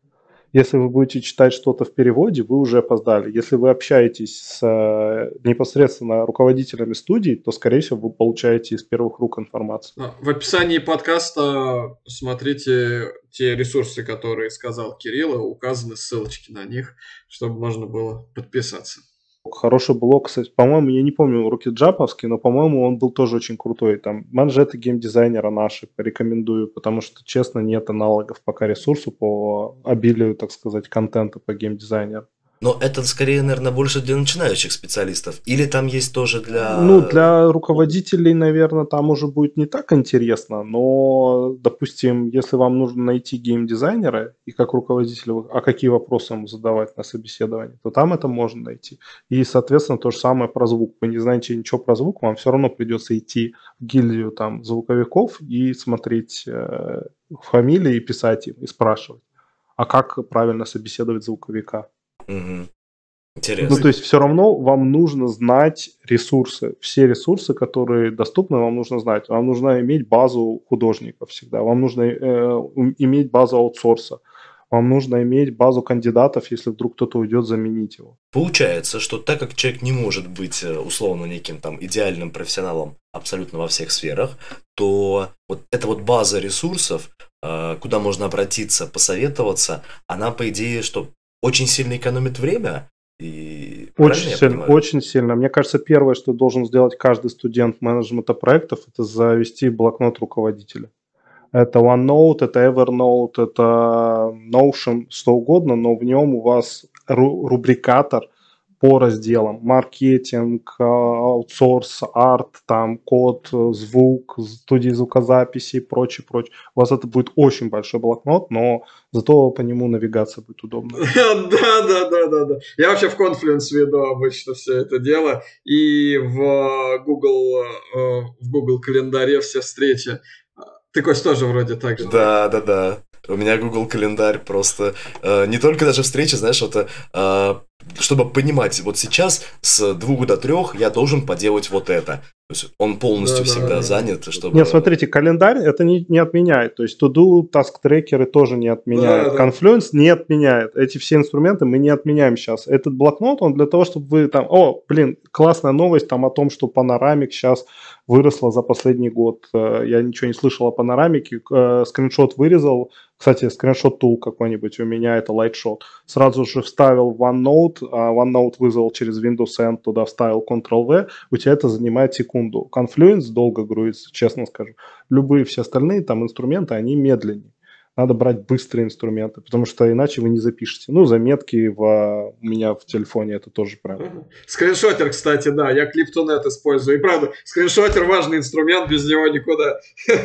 Если вы будете читать что-то в переводе, вы уже опоздали. Если вы общаетесь с непосредственно руководителями студий, то, скорее всего, вы получаете из первых рук информацию. В описании подкаста смотрите те ресурсы, которые сказал Кирилл, указаны ссылочки на них, чтобы можно было подписаться. Хороший блог, кстати, по-моему, я не помню, рокетджаповский, но, по-моему, он был тоже очень крутой. Там манжеты геймдизайнера наши порекомендую, потому что, честно, нет аналогов пока ресурсу по обилию, так сказать, контента по геймдизайнеру. Но это скорее, наверное, больше для начинающих специалистов. Или там есть тоже для... Ну, для руководителей, наверное, там уже будет не так интересно, но, допустим, если вам нужно найти геймдизайнера и как руководитель, а какие вопросы ему задавать на собеседовании, то там это можно найти. И, соответственно, то же самое про звук. Вы не знаете ничего про звук, вам все равно придется идти в гильдию там звуковиков и смотреть фамилии, и писать им, и спрашивать, а как правильно собеседовать звуковика. Угу. Ну, Интересно. то есть все равно вам нужно знать ресурсы. Все ресурсы, которые доступны, вам нужно знать. Вам нужно иметь базу художников всегда. Вам нужно иметь базу аутсорса. Вам нужно иметь базу кандидатов, если вдруг кто-то уйдет, заменить его. Получается, что так как человек не может быть условно неким там идеальным профессионалом абсолютно во всех сферах, то вот эта вот база ресурсов, куда можно обратиться, посоветоваться, она, по идее, что очень сильно экономит время. И правильно я понимаю? Очень сильно. Мне кажется, первое, что должен сделать каждый студент менеджмента проектов, это завести блокнот руководителя. Это OneNote, это Evernote, это Notion, что угодно, но в нем у вас рубрикатор по разделам. Маркетинг, аутсорс, арт, там, код, звук, студии звукозаписи и прочее, прочее. У вас это будет очень большой блокнот, но зато по нему навигация будет удобна. Да. Я вообще в Confluence веду обычно все это дело. И в Google календаре все встречи. Ты, Кость, тоже вроде так же. Да. У меня Google календарь просто не только даже встречи, знаешь, это чтобы понимать, вот сейчас с 2 до 3 я должен поделать вот это. То есть он полностью всегда занят, чтобы... Нет, смотрите, календарь это не отменяет. То есть To-Do, task-трекеры тоже не отменяют. Да. Confluence не отменяет. Эти все инструменты мы не отменяем сейчас. Этот блокнот, он для того, чтобы вы там... классная новость там о том, что Panoramic сейчас выросла за последний год. Я ничего не слышал о Панорамике. Скриншот вырезал. Кстати, скриншот tool какой-нибудь у меня, это Lightshot. Сразу же вставил в OneNote, а OneNote вызвал через Windows End, туда вставил Ctrl-V, у тебя это занимает секунду. Confluence долго грузится, честно скажу. Любые все остальные там инструменты, они медленнее. Надо брать быстрые инструменты, потому что иначе вы не запишете. Ну, заметки у меня в телефоне, это тоже прям. Скриншотер, кстати, да, я Clip2Net использую. И правда, скриншотер важный инструмент, без него никуда.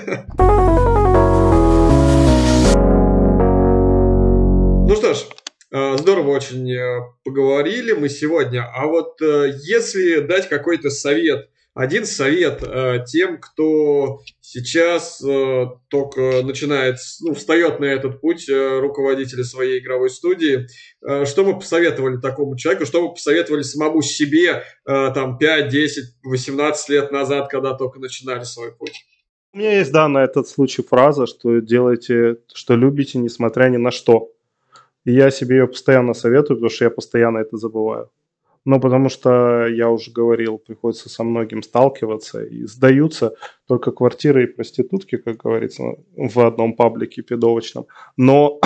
Ну что ж, здорово очень поговорили мы сегодня. А вот если дать какой-то совет, один совет тем, кто сейчас только начинает, встает на этот путь руководителя своей игровой студии, что бы посоветовали такому человеку, что бы посоветовали самому себе там 5, 10, 18 лет назад, когда только начинали свой путь? У меня есть, на этот случай фраза, что делайте, что любите, несмотря ни на что. И я себе ее постоянно советую, потому что я постоянно это забываю. Ну, потому что, я уже говорил, приходится со многим сталкиваться, и сдаются только квартиры и проститутки, как говорится, в одном паблике пидовочном. Но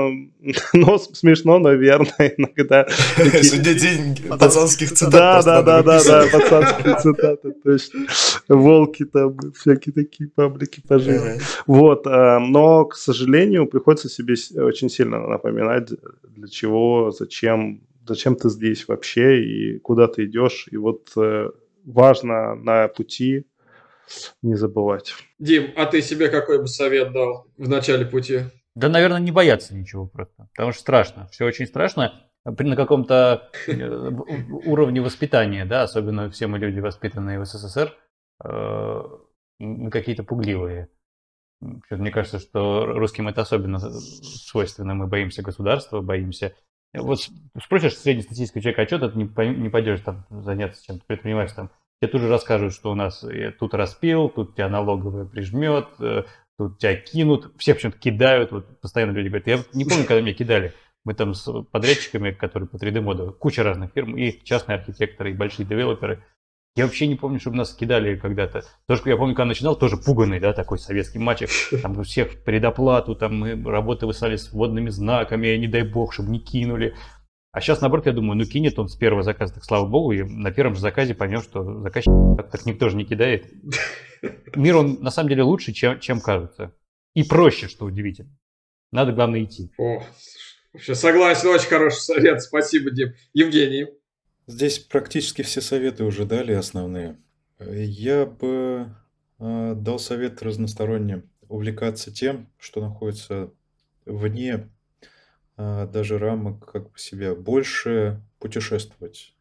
смешно, наверное, иногда. Сегодня день пацанских цитат. Да, пацанские цитаты, точно. Волки там, всякие такие паблики пожили. Вот, но, к сожалению, приходится себе очень сильно напоминать, для чего, зачем ты здесь вообще и куда ты идешь. И вот важно на пути не забывать. Дим, а ты себе какой бы совет дал в начале пути? Да, наверное, не бояться ничего просто, потому что страшно. Все очень страшно. На каком-то уровне воспитания, да, особенно все мы люди, воспитанные в СССР, мы какие-то пугливые. Мне кажется, что русским это особенно свойственно. Мы боимся государства, боимся... Вот спросишь среднестатистического человека, а что ты не пойдешь там заняться чем-то предпринимательством? Тебе тут же расскажут, что у нас тут распил, тут тебя налоговая прижмет, тут тебя кинут. Все почему-то кидают. Вот постоянно люди говорят, я не помню, когда меня кидали. Мы там с подрядчиками, которые по 3D-моду, куча разных фирм, и частные архитекторы, и большие девелоперы. Я вообще не помню, чтобы нас кидали когда-то. Тоже, я помню, когда начинал, тоже пуганный, да, такой советский мальчик. Там у всех предоплату, там мы работы выслали с водными знаками, не дай бог, чтобы не кинули. А сейчас, наоборот, я думаю, кинет он с первого заказа, так слава богу, и на первом же заказе поймет, что заказчик так никто же не кидает. Мир, он на самом деле лучше, чем кажется. И проще, что удивительно. Надо, главное, идти. О, вообще согласен, очень хороший совет, спасибо, Дим. Евгений. Здесь практически все советы уже дали основные. Я бы дал совет разносторонне. Увлекаться тем, что находится вне даже рамок как бы себя. Больше путешествовать,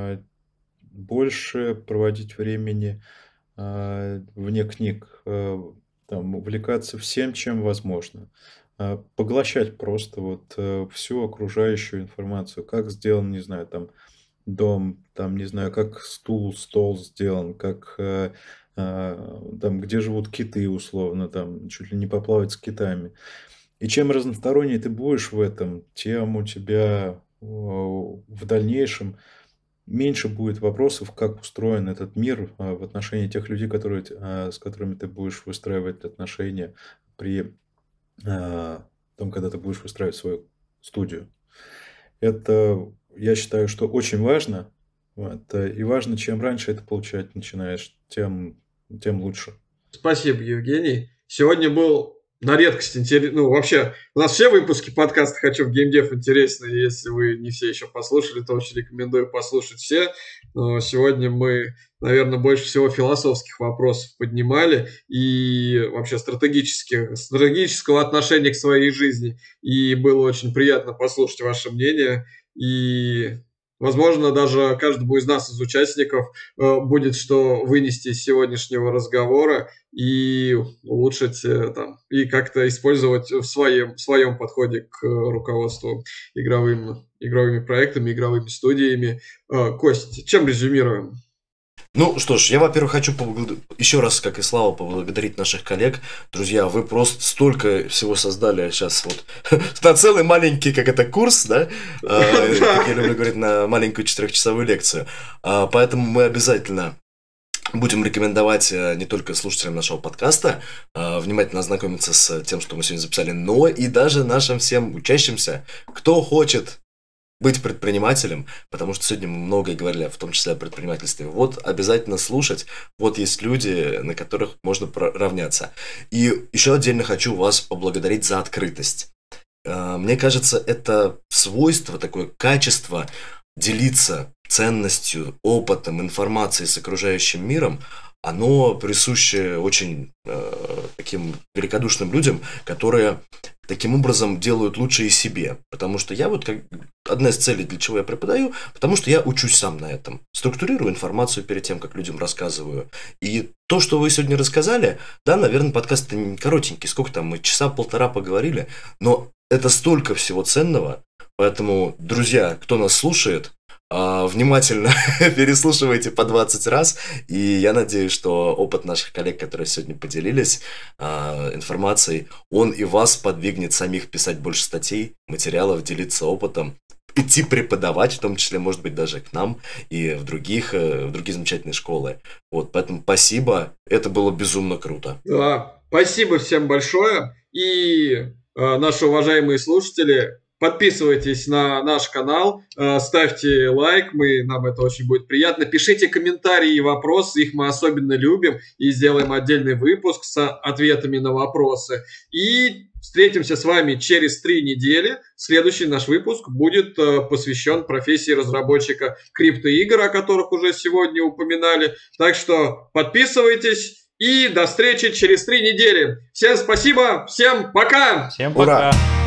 больше проводить времени вне книг, там, увлекаться всем, чем возможно. поглощать просто вот всю окружающую информацию. Как сделан, не знаю, там дом, там, не знаю, как стол сделан, как там, где живут киты, условно, там, чуть ли не поплавать с китами. И чем разностороннее ты будешь в этом, тем у тебя в дальнейшем меньше будет вопросов, как устроен этот мир в отношении тех людей, с которыми ты будешь выстраивать отношения при том, когда ты будешь выстраивать свою студию. Это, я считаю, что очень важно. Вот, и важно, чем раньше это получать начинаешь, тем лучше. Спасибо, Евгений. Сегодня был на редкость интересно. Ну, вообще, у нас все выпуски подкаста «Хочу в геймдев» интересны. Если вы не все еще послушали, то очень рекомендую послушать все. Но сегодня мы, наверное, больше всего философских вопросов поднимали и вообще стратегического отношения к своей жизни. И было очень приятно послушать ваше мнение. И, возможно, даже каждому из нас, из участников, будет что вынести из сегодняшнего разговора и улучшить там, и как-то использовать в своем подходе к руководству игровыми проектами, игровыми студиями. Кость, чем резюмируем? Ну что ж, я, во-первых, хочу еще раз, как и Слава, поблагодарить наших коллег. Друзья, вы просто столько всего создали сейчас вот на целый маленький, как это, курс, да? Как я люблю говорить, на маленькую 4-часовую лекцию. Поэтому мы обязательно будем рекомендовать не только слушателям нашего подкаста внимательно ознакомиться с тем, что мы сегодня записали, но и даже нашим всем учащимся, кто хочет быть предпринимателем, потому что сегодня мы многое говорили, в том числе о предпринимательстве. Вот обязательно слушать, вот есть люди, на которых можно равняться. И еще отдельно хочу вас поблагодарить за открытость. Мне кажется, это свойство, такое качество делиться ценностью, опытом, информацией с окружающим миром, оно присуще очень таким великодушным людям, которые таким образом делают лучше и себе. Потому что я вот, одна из целей, для чего я преподаю, потому что я учусь сам на этом. Структурирую информацию перед тем, как людям рассказываю. И то, что вы сегодня рассказали, да, наверное, подкаст коротенький, сколько там, мы часа полтора поговорили, но это столько всего ценного. Поэтому, друзья, кто нас слушает, внимательно переслушивайте по 20 раз, и я надеюсь, что опыт наших коллег, которые сегодня поделились информацией, он и вас подвигнет самих писать больше статей, материалов, делиться опытом, идти преподавать, в том числе, может быть, даже к нам и в другие замечательные школы. Вот, поэтому спасибо, это было безумно круто. Да, спасибо всем большое, и наши уважаемые слушатели, подписывайтесь на наш канал, ставьте лайк, нам это очень будет приятно. Пишите комментарии и вопросы, их мы особенно любим, и сделаем отдельный выпуск с ответами на вопросы. И встретимся с вами через 3 недели. Следующий наш выпуск будет посвящен профессии разработчика криптоигр, о которых уже сегодня упоминали. Так что подписывайтесь. И до встречи через 3 недели. Всем спасибо, всем пока! Всем пока! Ура!